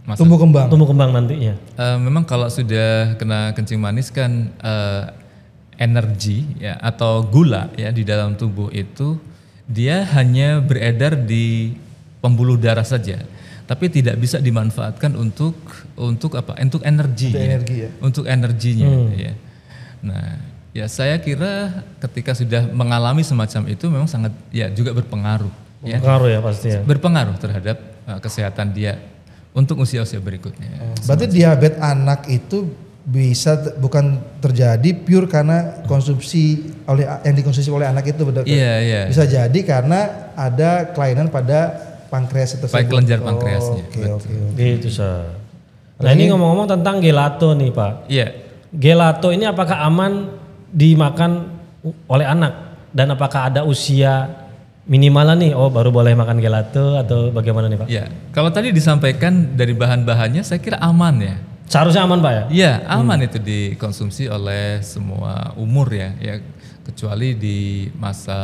tumbuh kembang nantinya? Memang kalau sudah kena kencing manis kan energi ya atau gula ya di dalam tubuh itu dia hanya beredar di pembuluh darah saja, tapi tidak bisa dimanfaatkan untuk apa? Untuk energi, untuk energinya. Ya. Nah, ya saya kira ketika sudah mengalami semacam itu memang sangat ya juga berpengaruh. Ya. Berpengaruh ya pasti ya. Berpengaruh terhadap kesehatan dia untuk usia-usia berikutnya. Berarti diabetes anak itu bisa bukan terjadi pure karena konsumsi yang dikonsumsi oleh anak itu, betul? Iya. Bisa jadi karena ada kelainan pada pankreas tersebut. Baik kelenjar pankreasnya. Oke. Gitu sah. Nah ini ngomong-ngomong tentang gelato nih Pak. Iya. Gelato ini apakah aman dimakan oleh anak dan apakah ada usia minimal nih? Oh baru boleh makan gelato atau bagaimana nih Pak? Iya. Kalau tadi disampaikan dari bahan-bahannya, saya kira aman ya. Seharusnya aman Pak ya? Iya aman itu dikonsumsi oleh semua umur ya. Kecuali di masa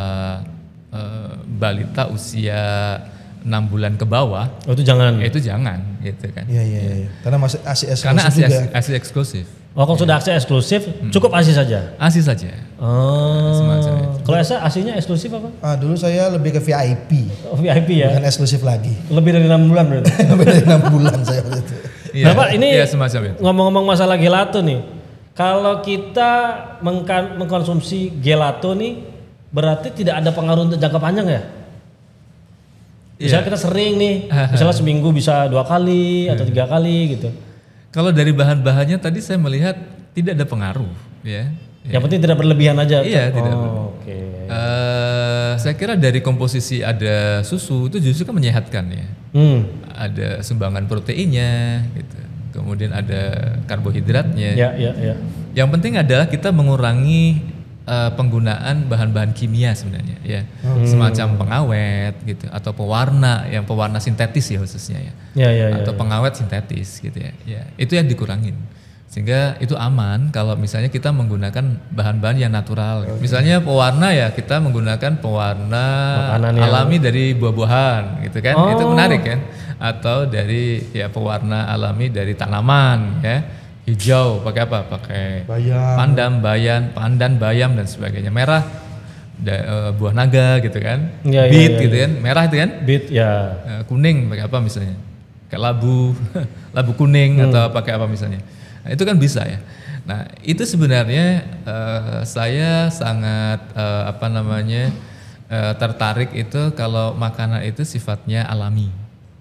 balita usia 6 bulan ke bawah. Oh itu jangan. Itu jangan gitu kan. Iya. Karena masih ASI eksklusif. Karena juga. ASI eksklusif. Oh kalau sudah ASI eksklusif cukup ASI saja? ASI saja. Oh. Kalau ASI-nya eksklusif apa? Dulu saya lebih ke VIP. Oh, VIP ya? Bukan eksklusif lagi. Lebih dari 6 bulan berarti? Lebih dari 6 bulan saya waktu itu. Nah Pak ini semacam itu. Ngomong-ngomong masalah gelato nih. Kalau kita mengkonsumsi gelato nih berarti tidak ada pengaruh untuk jangka panjang ya? Misalnya kita sering nih, misalnya seminggu bisa 2 kali atau 3 kali gitu. Kalau dari bahan-bahannya tadi saya melihat tidak ada pengaruh ya. Yang penting tidak berlebihan aja. Iya, tidak. Oke. Saya kira dari komposisi ada susu itu justru kan menyehatkan ya. Ada sumbangan proteinnya gitu. Kemudian ada karbohidratnya. Ya. Yang penting adalah kita mengurangi penggunaan bahan-bahan kimia sebenarnya ya. Semacam pengawet gitu atau pewarna sintetis ya khususnya ya. Atau pengawet sintetis gitu ya. Ya, itu yang dikurangin. Sehingga itu aman kalau misalnya kita menggunakan bahan-bahan yang natural. Misalnya pewarna ya kita menggunakan pewarna alami dari buah-buahan gitu kan. Itu menarik kan. Atau dari ya pewarna alami dari tanaman ya. Hijau pakai apa? Pakai pandan, bayam dan sebagainya. Merah buah naga gitu kan. Beet gitu kan. Merah itu kan? Beet ya. Kuning pakai apa misalnya? Kayak labu kuning atau pakai apa misalnya. Nah, itu kan bisa ya. Nah, itu sebenarnya saya sangat tertarik itu kalau makanan itu sifatnya alami.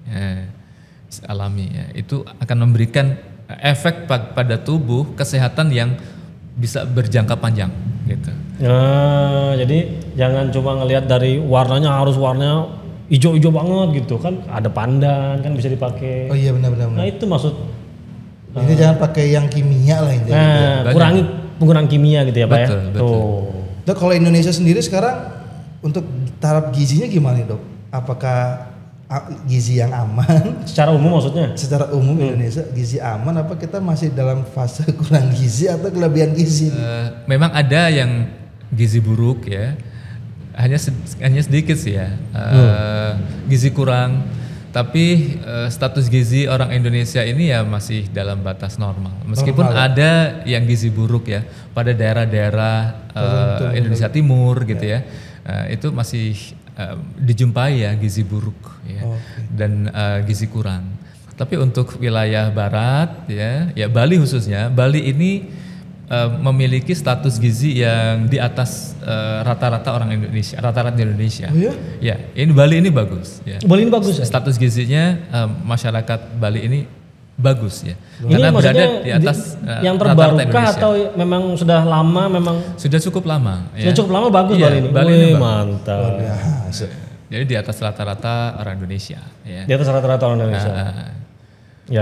Alami ya. Itu akan memberikan efek pada tubuh kesehatan yang bisa berjangka panjang gitu. Nah, jadi jangan cuma ngelihat dari warnanya harus warnanya hijau-hijau banget gitu kan, ada pandan kan bisa dipakai. Oh iya benar. Nah itu maksud. Ini jangan pakai yang kimia lah ini. Nah, kurangi penggunaan kimia gitu ya Pak ya. Betul. Dok kalau Indonesia sendiri sekarang untuk taraf gizinya gimana nih Dok? Apakah gizi yang aman? Secara umum maksudnya? Secara umum Indonesia gizi aman apa kita masih dalam fase kurang gizi atau kelebihan gizi? Memang ada yang gizi buruk ya, hanya sedikit sih ya, gizi kurang. Tapi status gizi orang Indonesia ini ya masih dalam batas normal. Meskipun ada yang gizi buruk ya pada daerah-daerah Indonesia Timur gitu ya, itu masih dijumpai ya gizi buruk ya, dan gizi kurang. Tapi untuk wilayah barat ya Bali khususnya, Bali ini memiliki status gizi yang di atas rata-rata orang Indonesia, rata-rata di Indonesia. Oh ya? Ya, ini Bali ini bagus ya. Bali ini bagus. Status gizinya masyarakat Bali ini bagus ya. Ini karena berada di atas yang terbarukah atau memang sudah lama sudah cukup lama ya. Sudah cukup lama bagus ya, Bali ini. Bali ini mantap. Jadi di atas rata-rata orang Indonesia ya. Di atas rata-rata orang Indonesia. Ya.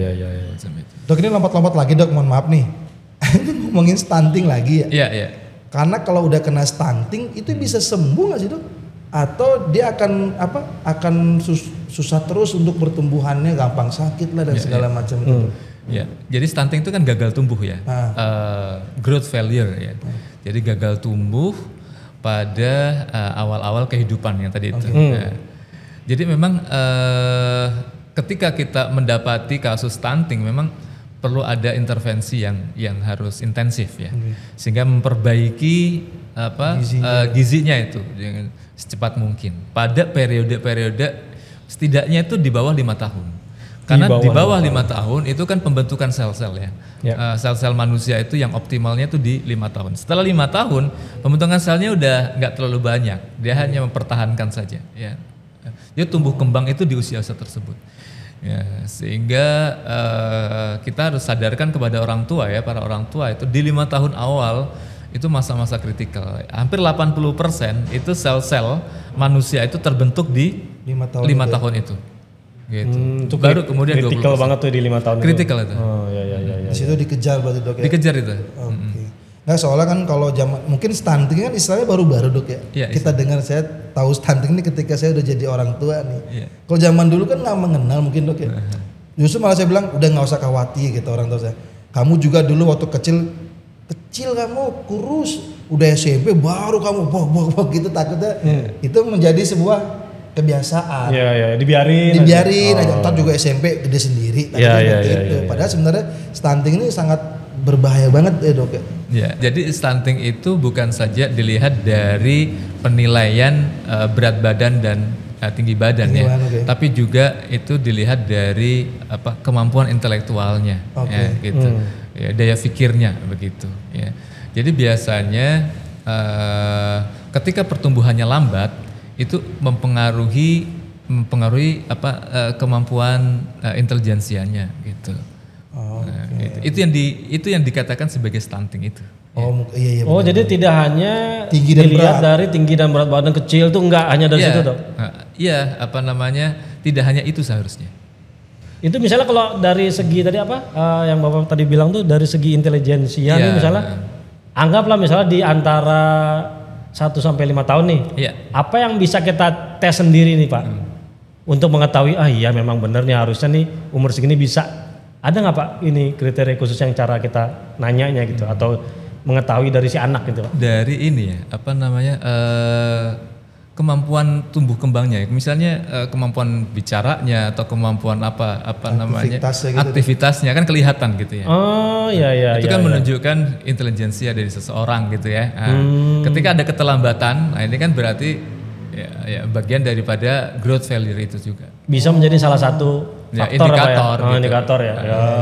Dok ini lompat-lompat lagi Dok, mohon maaf nih. Ngomongin stunting lagi ya. Iya. Karena kalau udah kena stunting itu bisa sembuh nggak sih Dok? Atau dia akan susah terus untuk pertumbuhannya, gampang sakit lah dan segala macam itu. Ya, jadi stunting itu kan gagal tumbuh ya, growth failure ya. Jadi gagal tumbuh pada awal-awal kehidupan yang tadi itu. Ya. Jadi memang ketika kita mendapati kasus stunting, memang perlu ada intervensi yang harus intensif ya, sehingga memperbaiki gizinya itu dengan secepat mungkin pada periode-periode setidaknya itu di bawah 5 tahun. Karena di bawah 5 tahun itu kan pembentukan sel-sel ya. Sel-sel manusia itu yang optimalnya itu di 5 tahun. Setelah 5 tahun pembentukan selnya udah nggak terlalu banyak, dia hanya mempertahankan saja. Ya. Dia tumbuh kembang itu di usia-usia tersebut. Ya, sehingga kita harus sadarkan kepada orang tua ya, para orang tua itu di 5 tahun awal itu masa-masa kritikal. Hampir 80% itu sel-sel manusia itu terbentuk di 5 tahun itu. Gitu. Itu baru kemudian kritikal banget tuh di 5 tahun kritikal itu. Oh iya. Di situ dikejar berarti dok ya. Dikejar itu. Oke. Nah soalnya kan kalau zaman mungkin stunting kan istilahnya baru-baru dok ya. Iya, kita dengar, saya tahu stunting ini ketika saya udah jadi orang tua nih. Iya. Kalau zaman dulu kan nggak mengenal mungkin dok ya. Justru malah saya bilang udah nggak usah khawatir gitu orang tua saya. Kamu juga dulu waktu kecil kamu kurus, udah SMP baru kamu bok gitu, takutnya itu menjadi sebuah kebiasaan. Iya, dibiarin aja. Ntar juga SMP gede sendiri. Iya. Padahal sebenarnya stunting ini sangat berbahaya banget ya dok ya. Ya, jadi stunting itu bukan saja dilihat dari penilaian berat badan dan tinggi badan ya, tapi juga itu dilihat dari kemampuan intelektualnya, ya, gitu, ya, daya pikirnya begitu. Ya. Jadi biasanya ketika pertumbuhannya lambat itu mempengaruhi kemampuan intelijensianya gitu. Gitu. Itu yang dikatakan sebagai stunting itu. Iya. Oh, jadi tidak hanya tinggi dan dilihat berat. dari tinggi dan berat badan kecil tuh enggak hanya dari situ dok? Iya, tidak hanya itu seharusnya. Itu misalnya kalau dari segi tadi yang Bapak tadi bilang tuh dari segi intelijensia nih misalnya, anggaplah misalnya di antara 1 sampai 5 tahun nih, apa yang bisa kita tes sendiri nih Pak, untuk mengetahui iya memang benar nih harusnya nih umur segini bisa, ada nggak Pak ini kriteria khusus yang cara kita nanyanya gitu atau mengetahui dari si anak gitu Pak? Dari ini ya, kemampuan tumbuh kembangnya, misalnya kemampuan bicaranya atau kemampuan aktivitasnya kan kelihatan gitu ya. Oh iya. Itu kan menunjukkan intelijensia dari seseorang gitu ya. Ketika ada keterlambatan, ini kan berarti ya bagian daripada growth failure itu juga. Bisa menjadi salah satu faktor indikator. Gitu. Indikator ya.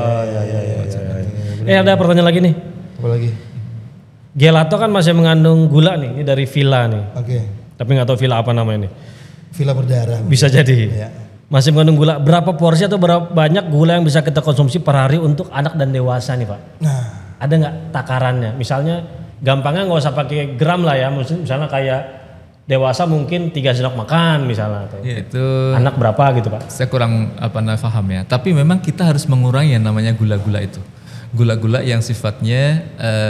Ada pertanyaan lagi nih. Apa lagi? Gelato kan masih mengandung gula nih, ini dari Villa nih. Oke. Tapi nggak tahu Villa apa namanya ini. Villa berdarah. Bisa jadi. Ya. Masih mengandung gula. Berapa porsi atau berapa banyak gula yang bisa kita konsumsi per hari untuk anak dan dewasa nih Pak? Nah, ada nggak takarannya? Misalnya gampangnya nggak usah pakai gram lah ya. Misalnya kayak dewasa mungkin 3 sendok makan misalnya. Atau itu anak berapa gitu Pak? Saya kurang paham ya. Tapi memang kita harus mengurangi yang namanya gula-gula itu. Gula-gula yang sifatnya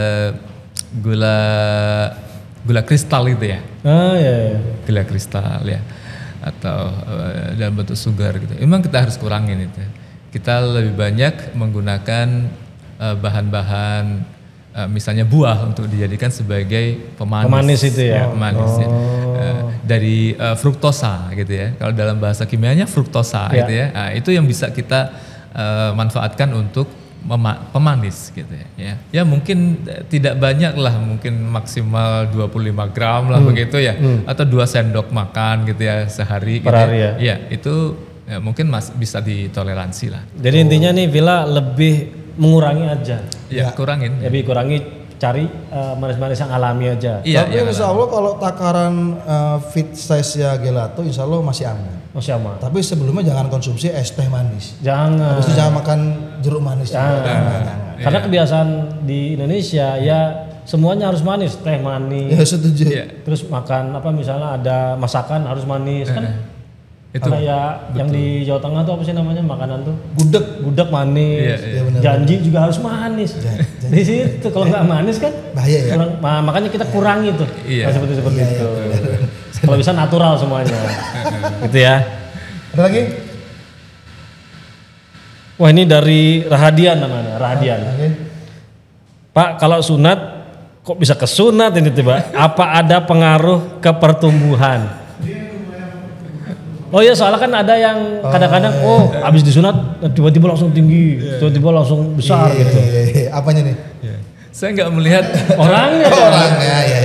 gula kristal itu ya. Iya. Gula kristal ya, atau dalam bentuk sugar gitu. Memang kita harus kurangin itu. Kita lebih banyak menggunakan bahan-bahan misalnya buah untuk dijadikan sebagai pemanis. Pemanis itu ya. Pemanis ya. Dari fruktosa gitu ya. Kalau dalam bahasa kimianya fruktosa gitu ya. Nah, itu yang bisa kita manfaatkan untuk pemanis gitu ya. Ya mungkin tidak banyak lah, mungkin maksimal 25 gram lah begitu ya. Atau 2 sendok makan gitu ya sehari per gitu hari ya. Ya itu mungkin bisa ditoleransi lah. Jadi intinya nih Villa lebih mengurangi aja. Ya, kurangin. Lebih kurangi, cari manis-manis yang alami aja. Iya, tapi insya Allah kalau takaran fit size ya gelato insya Allah masih aman. Masih aman. Tapi sebelumnya jangan konsumsi es teh manis. Jangan. Habis itu jangan makan jeruk manis. Jangan. Karena kebiasaan di Indonesia ya semuanya harus manis, teh manis. Ya setuju. Terus makan misalnya ada masakan harus manis kan. Itu kayak yang di Jawa Tengah tuh apa sih namanya makanan tuh? Gudeg manis. Iya, benar. Janji juga harus manis. Di situ kalau nggak manis kan bahaya ya. Makanya kita kurangi tuh. Iya. Seperti itu. Kalau bisa natural semuanya. Gitu ya. Ada lagi? Wah ini dari Rahadian namanya, Rahadian. Pak kalau sunat kok bisa kesunat ini tiba? Apa ada pengaruh ke pertumbuhan? Oh iya, soalnya kan ada yang kadang-kadang abis disunat tiba-tiba langsung tinggi, tiba-tiba langsung besar gitu. Apanya nih? Saya nggak melihat Orangnya. Ya.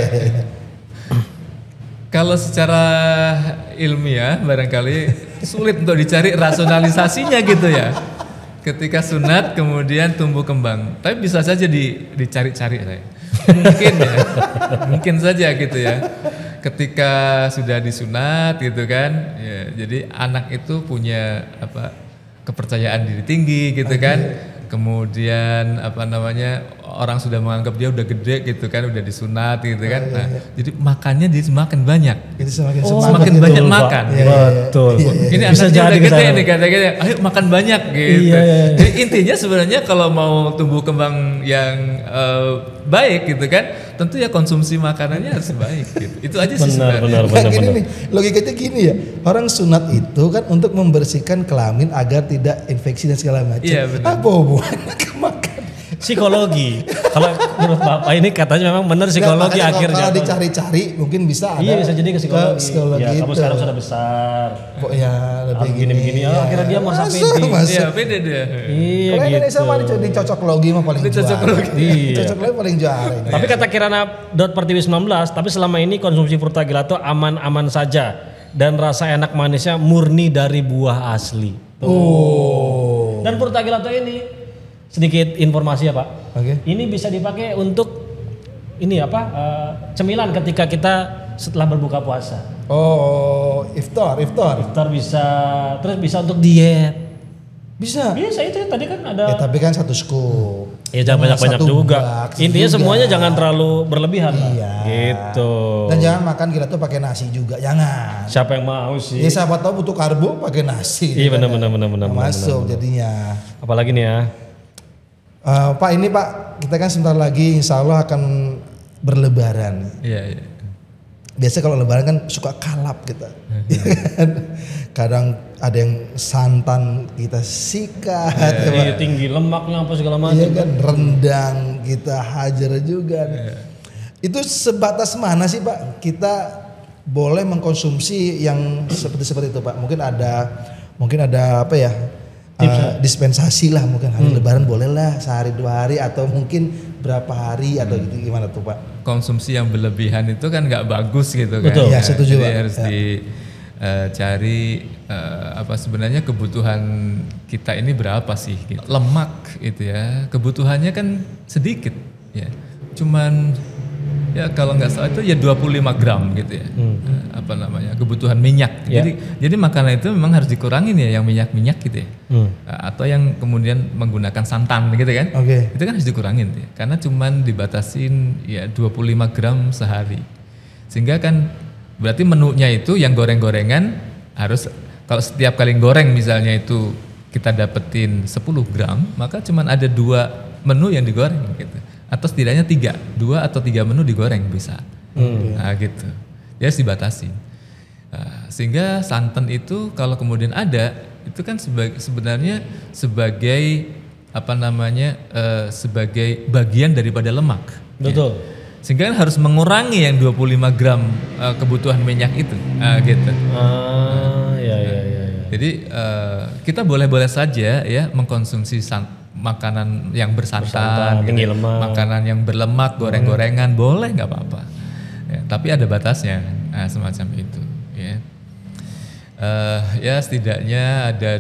Kalau secara ilmiah barangkali sulit untuk dicari rasionalisasinya gitu ya. Ketika sunat kemudian tumbuh kembang, tapi bisa saja dicari-cari saya. Mungkin ya, mungkin saja gitu ya. Ketika sudah disunat gitu kan, ya, jadi anak itu punya kepercayaan diri tinggi gitu kan. Kemudian orang sudah menganggap dia udah gede gitu kan, udah disunat gitu kan. Nah, jadi makannya dia semakin banyak. Itu semakin semakin gitu, banyak Pak. makan. Betul. Ini Bisa anaknya jadi udah gede kesana. nih kata-kata, ayo makan banyak gitu. Jadi intinya sebenarnya kalau mau tumbuh kembang yang baik gitu kan, tentu ya konsumsi makanannya harus baik gitu. Itu aja sih sebenarnya. Nah, gini nih, logikanya gini ya. Orang sunat itu kan untuk membersihkan kelamin agar tidak infeksi dan segala macam. Iya, benar. Apa hubungannya ke makan? Psikologi. Kalau menurut Bapak ini katanya memang benar psikologi Nah, akhirnya. kalau dicari-cari mungkin bisa ada. Iya, bisa jadi ke psikologi. Ya, itu. kamu sekarang sudah besar. Kok ya lebih Begini-begini. ya. Akhirnya dia merasa Masuk, pede. masuk. Iya, beda dia. Iya Kalau gitu. Indonesia mah dicocok logi mah paling Dicocok juara. logi. Iya. Cocok logi paling juara. ini. Tapi kata Kirana Pertiwi 19, tapi selama ini konsumsi fruta gelato aman-aman saja dan rasa enak manisnya murni dari buah asli. Oh. Dan fruta gelato ini sedikit informasi ya Pak. Oke. Ini bisa dipakai untuk cemilan ketika kita setelah berbuka puasa. Oh, iftar. Iftar bisa, terus bisa untuk diet. Bisa. Bisa itu tadi kan ada. Ya tapi kan satu scoop. Ya jangan banyak-banyak Satu juga. bak Intinya juga. semuanya jangan terlalu berlebihan lah. Iya. Gitu. Dan jangan makan gelato pakai nasi juga, jangan. Siapa yang mau sih? Ya siapa tahu butuh karbo pakai nasi. Iya gitu benar. kan. Masuk jadinya. Apalagi nih ya. Pak ini Pak, kita kan sebentar lagi insya Allah akan berlebaran. Iya. Biasanya kalau lebaran kan suka kalap kita. Kadang ada yang santan kita sikat. ya, Pak. Iya, tinggi lemaknya apa segala macam. Iya kan, rendang kita hajar juga. Itu sebatas mana sih Pak kita boleh mengkonsumsi yang seperti itu Pak? Mungkin ada apa ya? Dispensasi lah mungkin hari lebaran boleh lah sehari 2 hari atau mungkin berapa hari atau gitu gimana tuh Pak? Konsumsi yang berlebihan itu kan nggak bagus gitu kan. Betul. Ya, setuju, Jadi Pak. harus dicari sebenarnya kebutuhan kita ini berapa sih gitu. Lemak itu ya kebutuhannya kan sedikit ya, cuman ya kalau nggak salah itu ya 25 gram gitu ya. Kebutuhan minyak. Ya. Jadi makanan itu memang harus dikurangin ya yang minyak gitu ya. Atau yang kemudian menggunakan santan gitu kan. Oke. Itu kan harus dikurangin ya. Karena cuman dibatasin ya 25 gram sehari. Sehingga kan berarti menunya itu yang goreng-gorengan harus, kalau setiap kali goreng misalnya itu kita dapetin 10 gram, maka cuman ada 2 menu yang digoreng gitu. Atau setidaknya 2 atau 3 menu digoreng bisa. Nah gitu. Dia harus dibatasi. Sehingga santan itu kalau kemudian ada, itu kan sebenarnya sebagai sebagai bagian daripada lemak. Betul. Ya. Sehingga kan harus mengurangi yang 25 gram kebutuhan minyak itu. Gitu. Ya. Jadi kita boleh-boleh saja ya mengkonsumsi makanan yang bersantan, tinggi lemak. makanan yang berlemak, goreng-gorengan boleh nggak apa-apa. Ya, tapi ada batasnya, semacam itu. Ya, ya setidaknya ada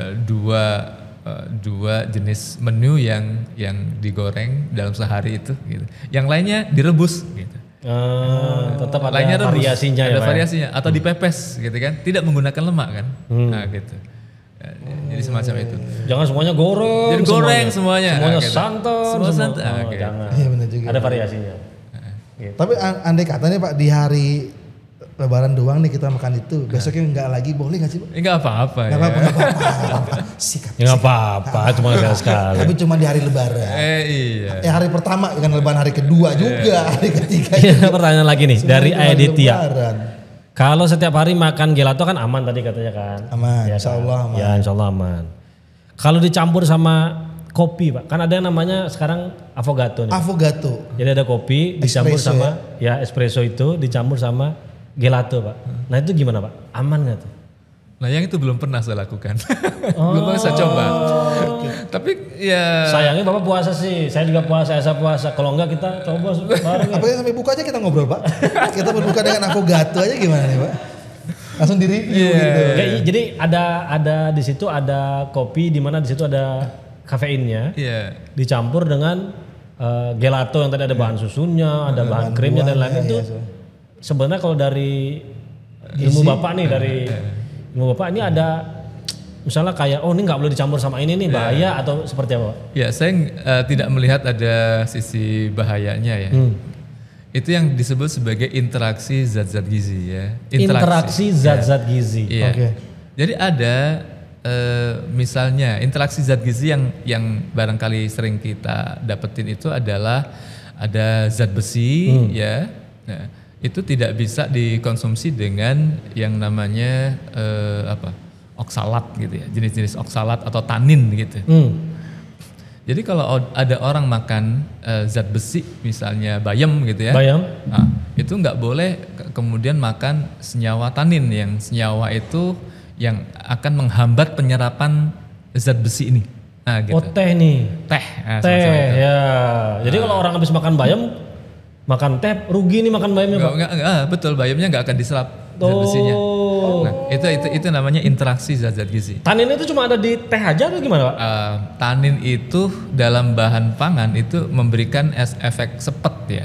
dua jenis menu yang digoreng dalam sehari itu. Gitu. Yang lainnya direbus. Gitu. Tetap ada Lainnya rebus, variasinya ya. ada Pak? variasinya atau dipepes, gitu kan? Tidak menggunakan lemak kan? Nah, gitu. Jadi semacam itu. Jangan semuanya goreng. Jadi goreng semuanya. Semuanya gitu. santan. Semua santan. Gitu. Jangan. Iya benar juga. Ada variasinya. Gitu. Tapi andai katanya Pak di hari lebaran doang nih kita makan itu, besoknya enggak lagi boleh nggak sih Pak? Enggak apa-apa ya. Nggak apa-apa. Sikat. Ya nggak apa-apa, cuma sekali. Tapi cuma di hari lebaran. Iya. Hari pertama kan lebaran, hari kedua juga, hari ketiga. Ini pertanyaan lagi nih dari Semuanya Aditya. lebaran. Kalau setiap hari makan gelato kan aman tadi katanya kan? Aman, Ya, insya Allah aman. Ya insya Allah aman. Kalau dicampur sama kopi Pak, kan ada yang namanya sekarang affogato nih. Affogato. Jadi ada kopi dicampur Espresso sama espresso itu dicampur sama gelato Pak. Nah itu gimana Pak? Aman nggak tuh? Nah yang itu belum pernah saya lakukan, belum pernah saya coba. Tapi ya. Sayangnya Bapak puasa sih, saya juga puasa, saya puasa. Kalau enggak kita coba bareng. Apa sampai buka aja kita ngobrol Pak. Kita berbuka dengan Affogato aja gimana nih Pak? Langsung di review gitu. Jadi ada di situ ada kopi di mana di situ ada kafeinnya. Dicampur dengan gelato yang tadi ada bahan susunya, ada bahan krimnya dan lain-lain itu. Sebenarnya kalau dari ilmu Bapak nih ilmu Bapak ini ada misalnya kayak ini nggak boleh dicampur sama ini nih bahaya atau seperti apa? Ya saya tidak melihat ada sisi bahayanya ya. Itu yang disebut sebagai interaksi zat-zat gizi ya. Interaksi zat-zat gizi. Iya. Okay. Jadi ada misalnya interaksi zat gizi yang barangkali sering kita dapetin itu adalah ada zat besi ya. Nah, itu tidak bisa dikonsumsi dengan yang namanya oksalat gitu ya, jenis-jenis oksalat atau tanin gitu. Jadi kalau ada orang makan zat besi misalnya bayam gitu ya, nah, itu nggak boleh kemudian makan senyawa tanin yang senyawa itu yang akan menghambat penyerapan zat besi ini. Nah, gitu. Oh teh nih. Teh. Nah, ya. Jadi kalau orang habis makan bayam makan teh rugi nih makan bayamnya Pak? Enggak, betul bayamnya nggak akan diserap zat besinya. Nah, itu namanya interaksi zat-zat gizi. Tanin itu cuma ada di teh aja atau gimana Pak? Tanin itu dalam bahan pangan itu memberikan efek sepet ya.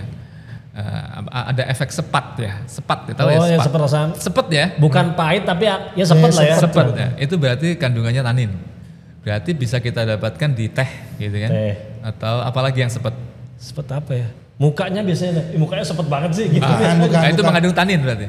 Ada efek sepat ya, tahu ya? Ya sepet rasanya. Sepet ya. Bukan pahit tapi ya sepet lah ya. Sepet ya. Itu berarti kandungannya tanin. Berarti bisa kita dapatkan di teh gitu kan? Atau apalagi yang sepet? Sepet apa ya? Mukanya biasanya, mukanya sepet banget sih gitu. Bukan. Itu mengandung tanin berarti.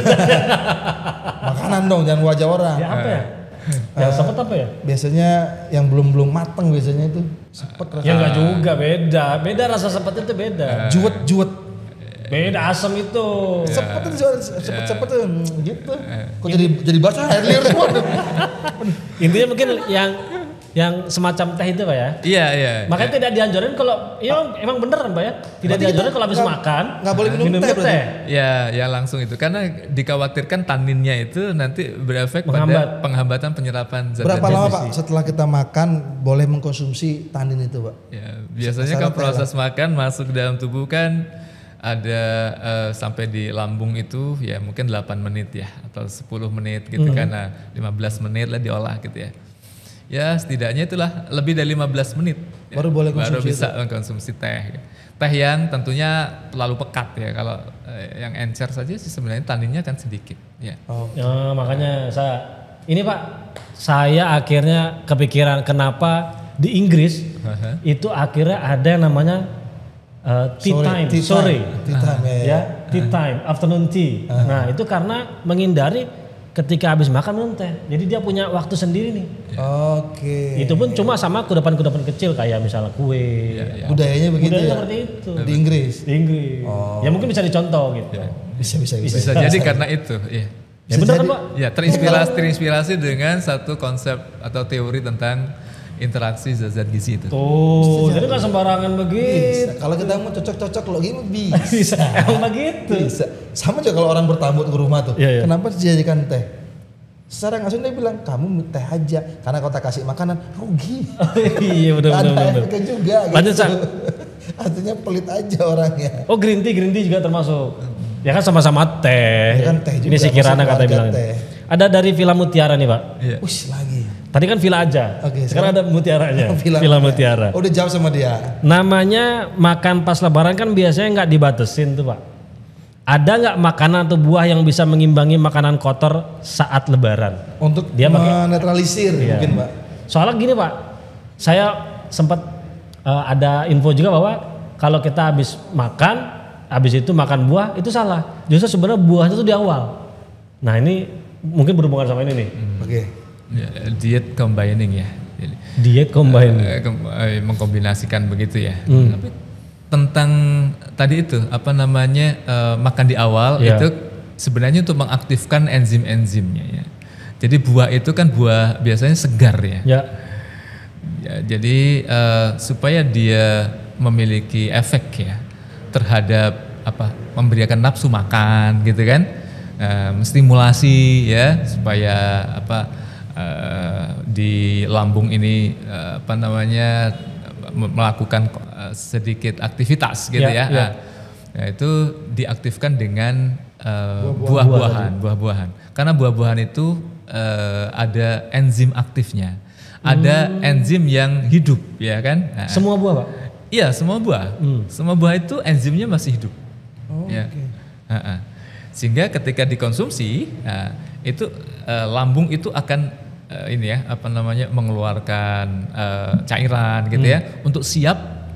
Makanan dong, jangan wajah orang. Ya apa ya? Yang sepet apa ya? Biasanya yang belum matang biasanya itu sepet rasanya. Ya enggak juga, beda rasa sepet itu beda. Juwet. Beda asam itu. Sepet itu sepet gitu. Kok jadi bahasa air liur semua. Intinya mungkin yang semacam teh itu Pak ya? Iya. Makanya tidak dianjurin kalau, emang bener kan Pak ya? Tidak dianjurin kalau habis makan. Nggak boleh minum teh. Ya langsung itu. Karena dikhawatirkan taninnya itu nanti berefek pada penghambatan penyerapan zat. Berapa lama Pak setelah kita makan boleh mengkonsumsi tanin itu Pak? Ya, biasanya kalau proses makan masuk ke dalam tubuh kan ada sampai di lambung itu ya mungkin 8 menit ya atau 10 menit gitu karena 15 menit lah diolah gitu ya. Ya setidaknya itulah lebih dari 15 menit baru boleh baru bisa mengkonsumsi teh. Teh yang tentunya terlalu pekat ya. Kalau yang encer saja sih sebenarnya taninnya kan sedikit ya. Makanya ini Pak, saya akhirnya kepikiran kenapa di Inggris itu akhirnya ada yang namanya tea time, afternoon tea. Nah itu karena menghindari ketika habis makan minum teh, jadi dia punya waktu sendiri nih. Oke. Itu pun cuma sama kudapan-kudapan kecil kayak misalnya kue. Budayanya begitu. Budayanya seperti itu. Di Inggris. Ya mungkin bisa dicontoh gitu. Bisa jadi karena itu. Ya benar kan Pak? Ya terinspirasi dengan satu konsep atau teori tentang interaksi zat-zat gizi itu. Jadi kan sembarangan begitu. Kalau kita mau cocok-cocok lo gini bisa. Emang begitu. Bisa. Sama juga kalau orang bertamu ke rumah tuh. Kenapa dijadikan teh? Secara langsung dia bilang kamu teh aja karena kalau tak kasih makanan rugi. Iya benar. Ada efeknya juga. Lanjut gitu. Artinya pelit aja orangnya. Oh green tea juga termasuk. Ya kan sama-sama teh. Ya kan teh juga. Ini si Kirana katanya bilang. Ada dari Villa Mutiara nih Pak. Lagi. Tadi kan Villa aja. Sekarang ada Mutiaranya. Villa Mutiara. Udah jawab sama dia. Namanya makan pas lebaran kan biasanya nggak dibatesin tuh Pak. Ada nggak makanan atau buah yang bisa mengimbangi makanan kotor saat lebaran? Untuk dia menetralisir mungkin Pak. Soalnya gini Pak, saya sempat ada info juga bahwa kalau kita habis itu makan buah itu salah. Justru sebenarnya buahnya itu di awal. Nah ini mungkin berhubungan sama ini nih. Oke. Diet combining ya. Diet combining. Mengkombinasikan begitu ya. Tapi tentang tadi itu makan di awal itu sebenarnya untuk mengaktifkan enzim-enzimnya ya. Jadi buah itu kan buah biasanya segar ya. Jadi supaya dia memiliki efek ya terhadap memberikan nafsu makan gitu kan. menstimulasi ya supaya di lambung ini melakukan sedikit aktivitas gitu ya. Nah, itu diaktifkan dengan buah-buahan. Karena buah-buahan itu ada enzim aktifnya. Ada enzim yang hidup, ya kan? Nah, semua buah, Pak? Iya, semua buah. Semua buah itu enzimnya masih hidup. Ya. Okay. Sehingga ketika dikonsumsi, itu lambung itu akan mengeluarkan cairan gitu ya, untuk siap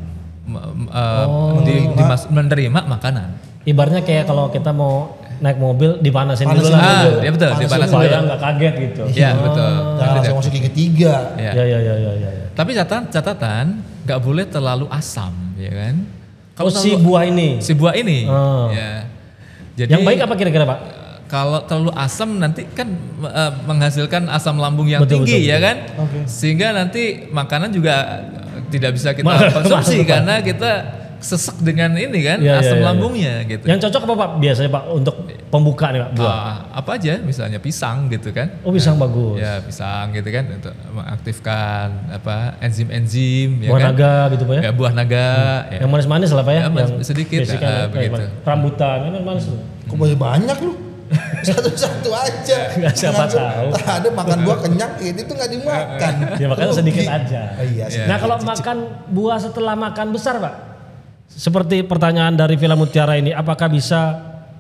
menerima makanan. Ibaratnya kayak kalau kita mau naik mobil dipanasin dulu lah. Ya betul, dipanasin supaya nggak kaget gitu. Iya betul. Jangan langsung masuk gigi 3. Ya. Tapi catatan nggak boleh terlalu asam, ya kan? Kalau si buah ini. Ya. Jadi yang baik apa kira-kira, Pak? Kalau terlalu asam nanti kan menghasilkan asam lambung yang tinggi, ya kan? Okay. Sehingga nanti makanan juga tidak bisa kita konsumsi karena kita sesek dengan ini kan asam lambungnya gitu. Yang cocok apa Pak biasanya Pak untuk pembuka nih Pak buah? Apa aja misalnya pisang gitu kan. Oh pisang bagus. Ya pisang gitu kan untuk mengaktifkan enzim-enzim buah naga gitu Pak ya. Ya buah naga. Yang manis-manis lah Pak ya. Yang sedikit begitu. Rambutan kan manis. Kok banyak lu? Satu-satu aja. Enggak siapa tahu. Ada makan buah kenyang, ini tuh nggak dimakan. Ya makanya sedikit aja. Iya. Nah kalau makan buah setelah makan besar Pak? Seperti pertanyaan dari Villa Mutiara ini, apakah bisa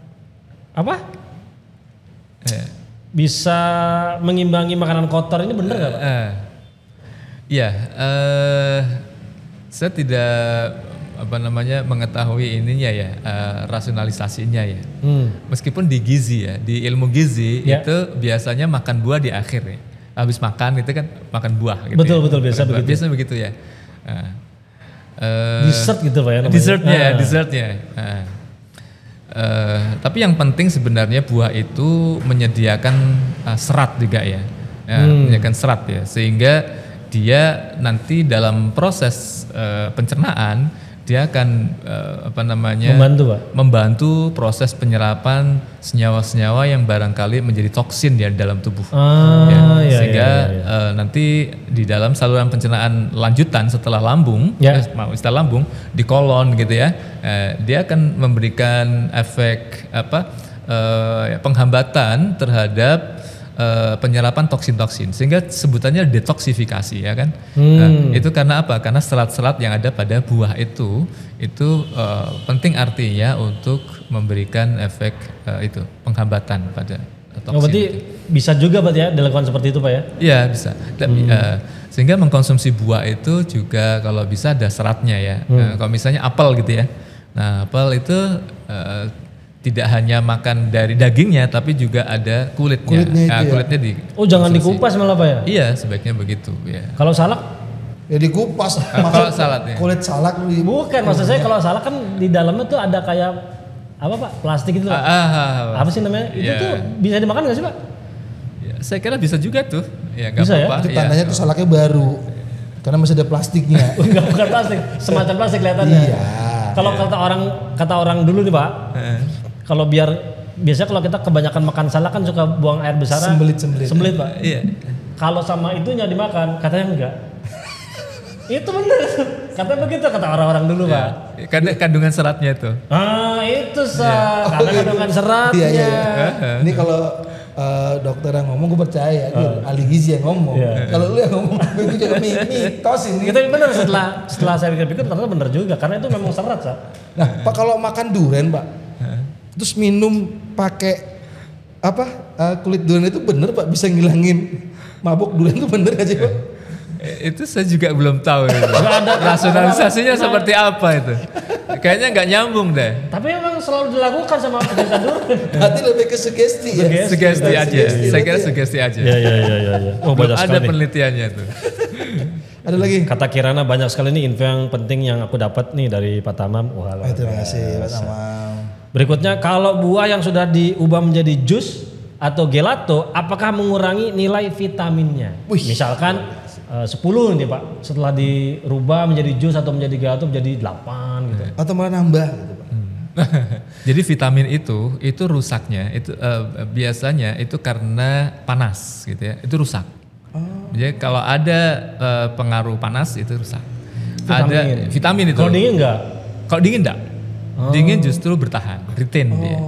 bisa mengimbangi makanan kotor ini benar nggak Pak? Saya tidak mengetahui ininya ya, rasionalisasinya ya. Meskipun di gizi ya, di ilmu gizi itu biasanya makan buah di akhir ya. Habis makan itu kan makan buah gitu. Betul biasa begitu. Biasa begitu ya. Dessert gitu Pak ya namanya. Dessertnya. Tapi yang penting sebenarnya buah itu menyediakan serat juga ya. Menyediakan serat ya, sehingga dia nanti dalam proses pencernaan dia akan membantu proses penyerapan senyawa-senyawa yang barangkali menjadi toksin ya dalam tubuh. Sehingga nanti di dalam saluran pencernaan lanjutan setelah lambung, setelah lambung di kolon gitu ya, dia akan memberikan efek penghambatan terhadap penyerapan toksin-toksin, sehingga sebutannya detoksifikasi ya kan. Itu karena apa? Karena serat-serat yang ada pada buah itu penting artinya untuk memberikan efek itu penghambatan pada toksin. Berarti bisa juga Pak ya dilakukan seperti itu Pak ya? Iya bisa. Sehingga mengkonsumsi buah itu juga kalau bisa ada seratnya ya. Kalau misalnya apel gitu ya. Nah apel itu tidak hanya makan dari dagingnya tapi juga ada kulitnya. Kulitnya jangan dikupas malah Pak ya? Iya, sebaiknya begitu ya. Kalau salak? Ya dikupas. Kalau salad ya. Kulit salak bukan, maksud saya kalau salak kan di dalamnya tuh ada kayak apa Pak? Plastik gitu Pak. Apa sih namanya? Itu tuh bisa dimakan enggak sih Pak? Ya, saya kira bisa juga tuh. Ya enggak apa-apa. Itu tandanya tuh salaknya baru. Karena masih ada plastiknya. Enggak, bukan plastik, semacam plastik kelihatannya. Iya. Kalau kata orang dulu nih Pak. Kalau biasanya kalau kita kebanyakan makan salak kan suka buang air besar. Sembelit Pak. Iya. Kalau sama itunya dimakan, katanya enggak. Itu benar. Katanya begitu kata orang-orang dulu Pak. Karena kandungan seratnya itu. Itu karena kandungan seratnya. Iya. Ini kalau dokter yang ngomong gue percaya, ahli gizi yang ngomong. Kalau lu yang ngomong, gue juga mitos ini. Itu benar setelah saya pikir-pikir ternyata benar juga karena itu memang serat Nah Pak kalau makan durian Pak, terus minum pakai kulit durian itu bener Pak, bisa ngilangin mabuk durian itu bener gak sih Pak? Itu saya juga belum tahu itu. Rasionalisasinya seperti apa itu? Kayaknya nggak nyambung deh. Tapi memang selalu dilakukan sama pecinta durian. Berarti lebih ke sugesti ya? Sugesti aja. Saya kira sugesti aja. Iya. Oh, belum ada penelitiannya tuh. Ada lagi? Kata Kirana banyak sekali nih info yang penting yang aku dapat nih dari Pak Tamam. Wah, terima kasih Pak Tamam. Berikutnya, kalau buah yang sudah diubah menjadi jus atau gelato, apakah mengurangi nilai vitaminnya? Misalkan 10 nih Pak, setelah dirubah menjadi jus atau menjadi gelato menjadi 8 gitu. Atau malah nambah gitu Pak. Jadi vitamin itu rusaknya itu biasanya itu karena panas gitu ya, itu rusak. Jadi kalau ada pengaruh panas itu rusak. Ada vitamin itu. Kalau dingin enggak? Kalau dingin enggak. Dingin justru bertahan, retain dia.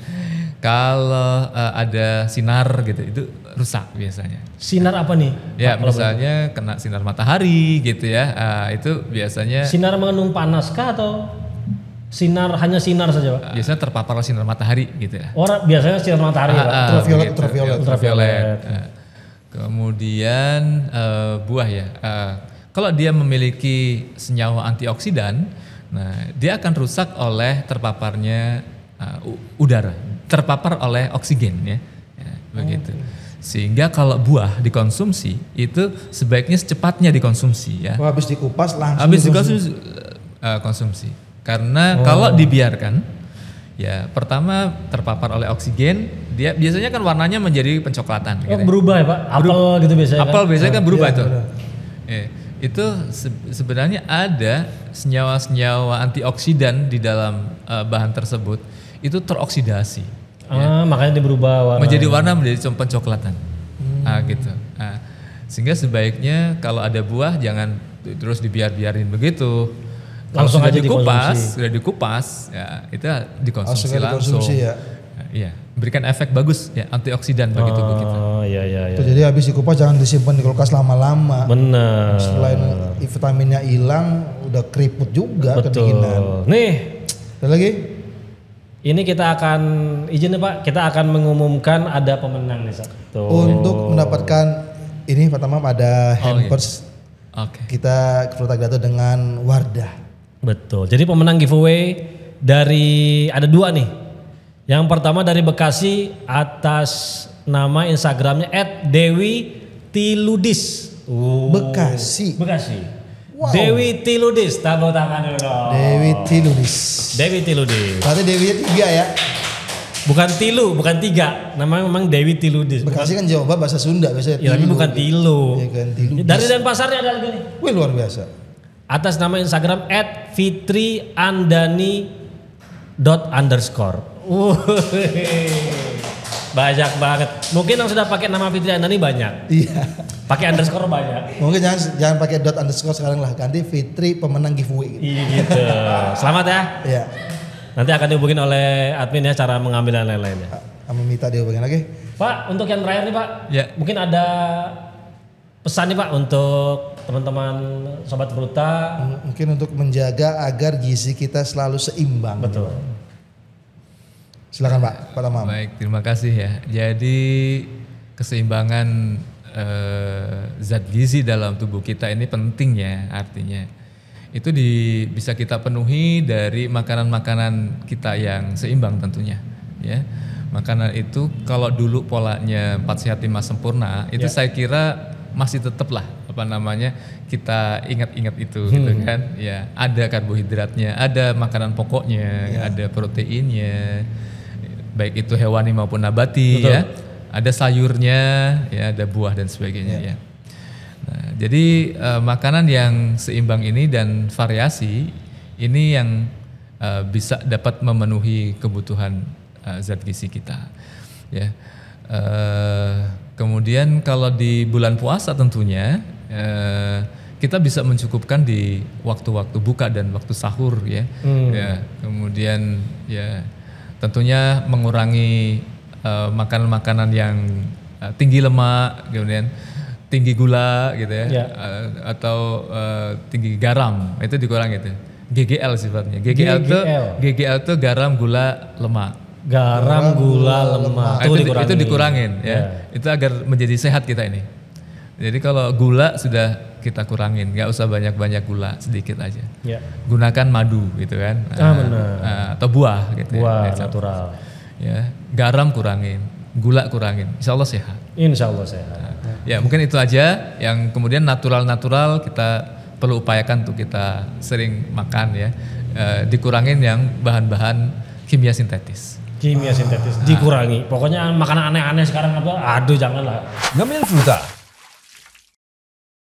Kalau ada sinar gitu itu rusak biasanya. Sinar apa nih? Ya misalnya kena sinar matahari gitu ya, itu biasanya. Sinar mengandung panas kah atau hanya sinar saja Pak? Biasanya terpapar sinar matahari gitu ya. Orang biasanya sinar matahari Pak. Ultraviolet. Kemudian buah ya, kalau dia memiliki senyawa antioksidan, nah dia akan rusak oleh terpaparnya udara, terpapar oleh oksigen ya begitu. Sehingga kalau buah dikonsumsi itu sebaiknya secepatnya dikonsumsi ya. Habis dikupas langsung. Habis dikonsumsi konsumsi. Karena kalau dibiarkan, ya pertama terpapar oleh oksigen, dia biasanya kan warnanya menjadi pencoklatan. Gitu. Berubah ya Pak? Apel gitu biasanya. Apel kan? Biasanya kan berubah itu. Itu sebenarnya ada senyawa-senyawa antioksidan di dalam bahan tersebut itu teroksidasi. Makanya dia berubah warna. Menjadi pencoklatan. Gitu. Sehingga sebaiknya kalau ada buah jangan terus dibiarin begitu. Langsung sudah aja dikupas, ya itu dikonsumsi langsung. Ya. Iya, berikan efek bagus ya antioksidan bagi tubuh kita. Iya. Jadi habis dikupas jangan disimpan di kulkas lama-lama. Benar. Selain vitaminnya hilang, udah keriput juga. Betul. Kedinginan. Nih, ada lagi? Ini kita akan izin Pak, kita akan mengumumkan ada pemenang nih satu. Untuk mendapatkan ini pertama ada hampers. Kita Frutagrato dengan Wardah. Betul. Jadi pemenang giveaway dari ada 2 nih. Yang pertama dari Bekasi atas nama Instagramnya @dewi_tiludis. Bekasi. Wow. Dewi Tiludis, tepuk tangan dulu dong. Dewi Tiludis. Berarti Dewinya 3 ya? Bukan Tilu, bukan 3. Namanya memang Dewi Tiludis. Bekasi kan Jawa bahasa Sunda biasanya. Ya, tapi bukan Tilu. Ya kan, Tiludis. Dari Denpasarnya ada lagi nih. Wih luar biasa. Atas nama Instagram @fitriandani_. Banyak banget. Mungkin yang sudah pakai nama Fitri Andani banyak. Iya. Pakai underscore banyak. Mungkin jangan pakai __ sekarang lah. Ganti Fitri pemenang giveaway. Iya gitu. Selamat ya. Iya. Nanti akan dihubungin oleh admin ya cara mengambil dan lain-lain ya. Kami minta dihubungin lagi. Pak, untuk yang terakhir nih Pak. Ya. Mungkin ada pesan nih Pak untuk teman-teman Sobat Fruta. Mungkin untuk menjaga agar gizi kita selalu seimbang. Betul. Silakan Pak Tamam. Baik, terima kasih ya. Jadi keseimbangan zat gizi dalam tubuh kita ini penting ya artinya. Itu bisa kita penuhi dari makanan-makanan kita yang seimbang tentunya ya. Makanan itu kalau dulu polanya 4 sehat 5 sempurna itu saya kira masih tetap lah kita ingat-ingat itu gitu kan ya, ada karbohidratnya, ada makanan pokoknya, ada proteinnya baik itu hewani maupun nabati. Betul. Ya, ada sayurnya ya, ada buah dan sebagainya ya. Nah, jadi makanan yang seimbang ini dan variasi ini yang bisa dapat memenuhi kebutuhan zat gizi kita ya. Kemudian kalau di bulan puasa tentunya kita bisa mencukupkan di waktu-waktu buka dan waktu sahur ya. Ya, kemudian ya tentunya mengurangi makanan-makanan yang tinggi lemak, kemudian tinggi gula gitu ya, atau tinggi garam itu dikurangi itu. GGL sifatnya. GGL itu garam, gula, lemak. Garam, gula, lemak. Itu dikurangin ya. Itu agar menjadi sehat kita ini. Jadi kalau gula sudah kita kurangin, nggak usah banyak-banyak gula, sedikit aja. Ya. Gunakan madu gitu kan. Atau buah gitu. Buah natural. Ya, garam kurangin, gula kurangin. Insya Allah sehat. Insya Allah sehat. Ya mungkin itu aja yang kemudian natural kita perlu upayakan untuk kita sering makan ya. Dikurangin yang bahan-bahan kimia sintetis. Dikurangi. Pokoknya makanan aneh-aneh sekarang apa? Aduh janganlah. Ngambil Fruta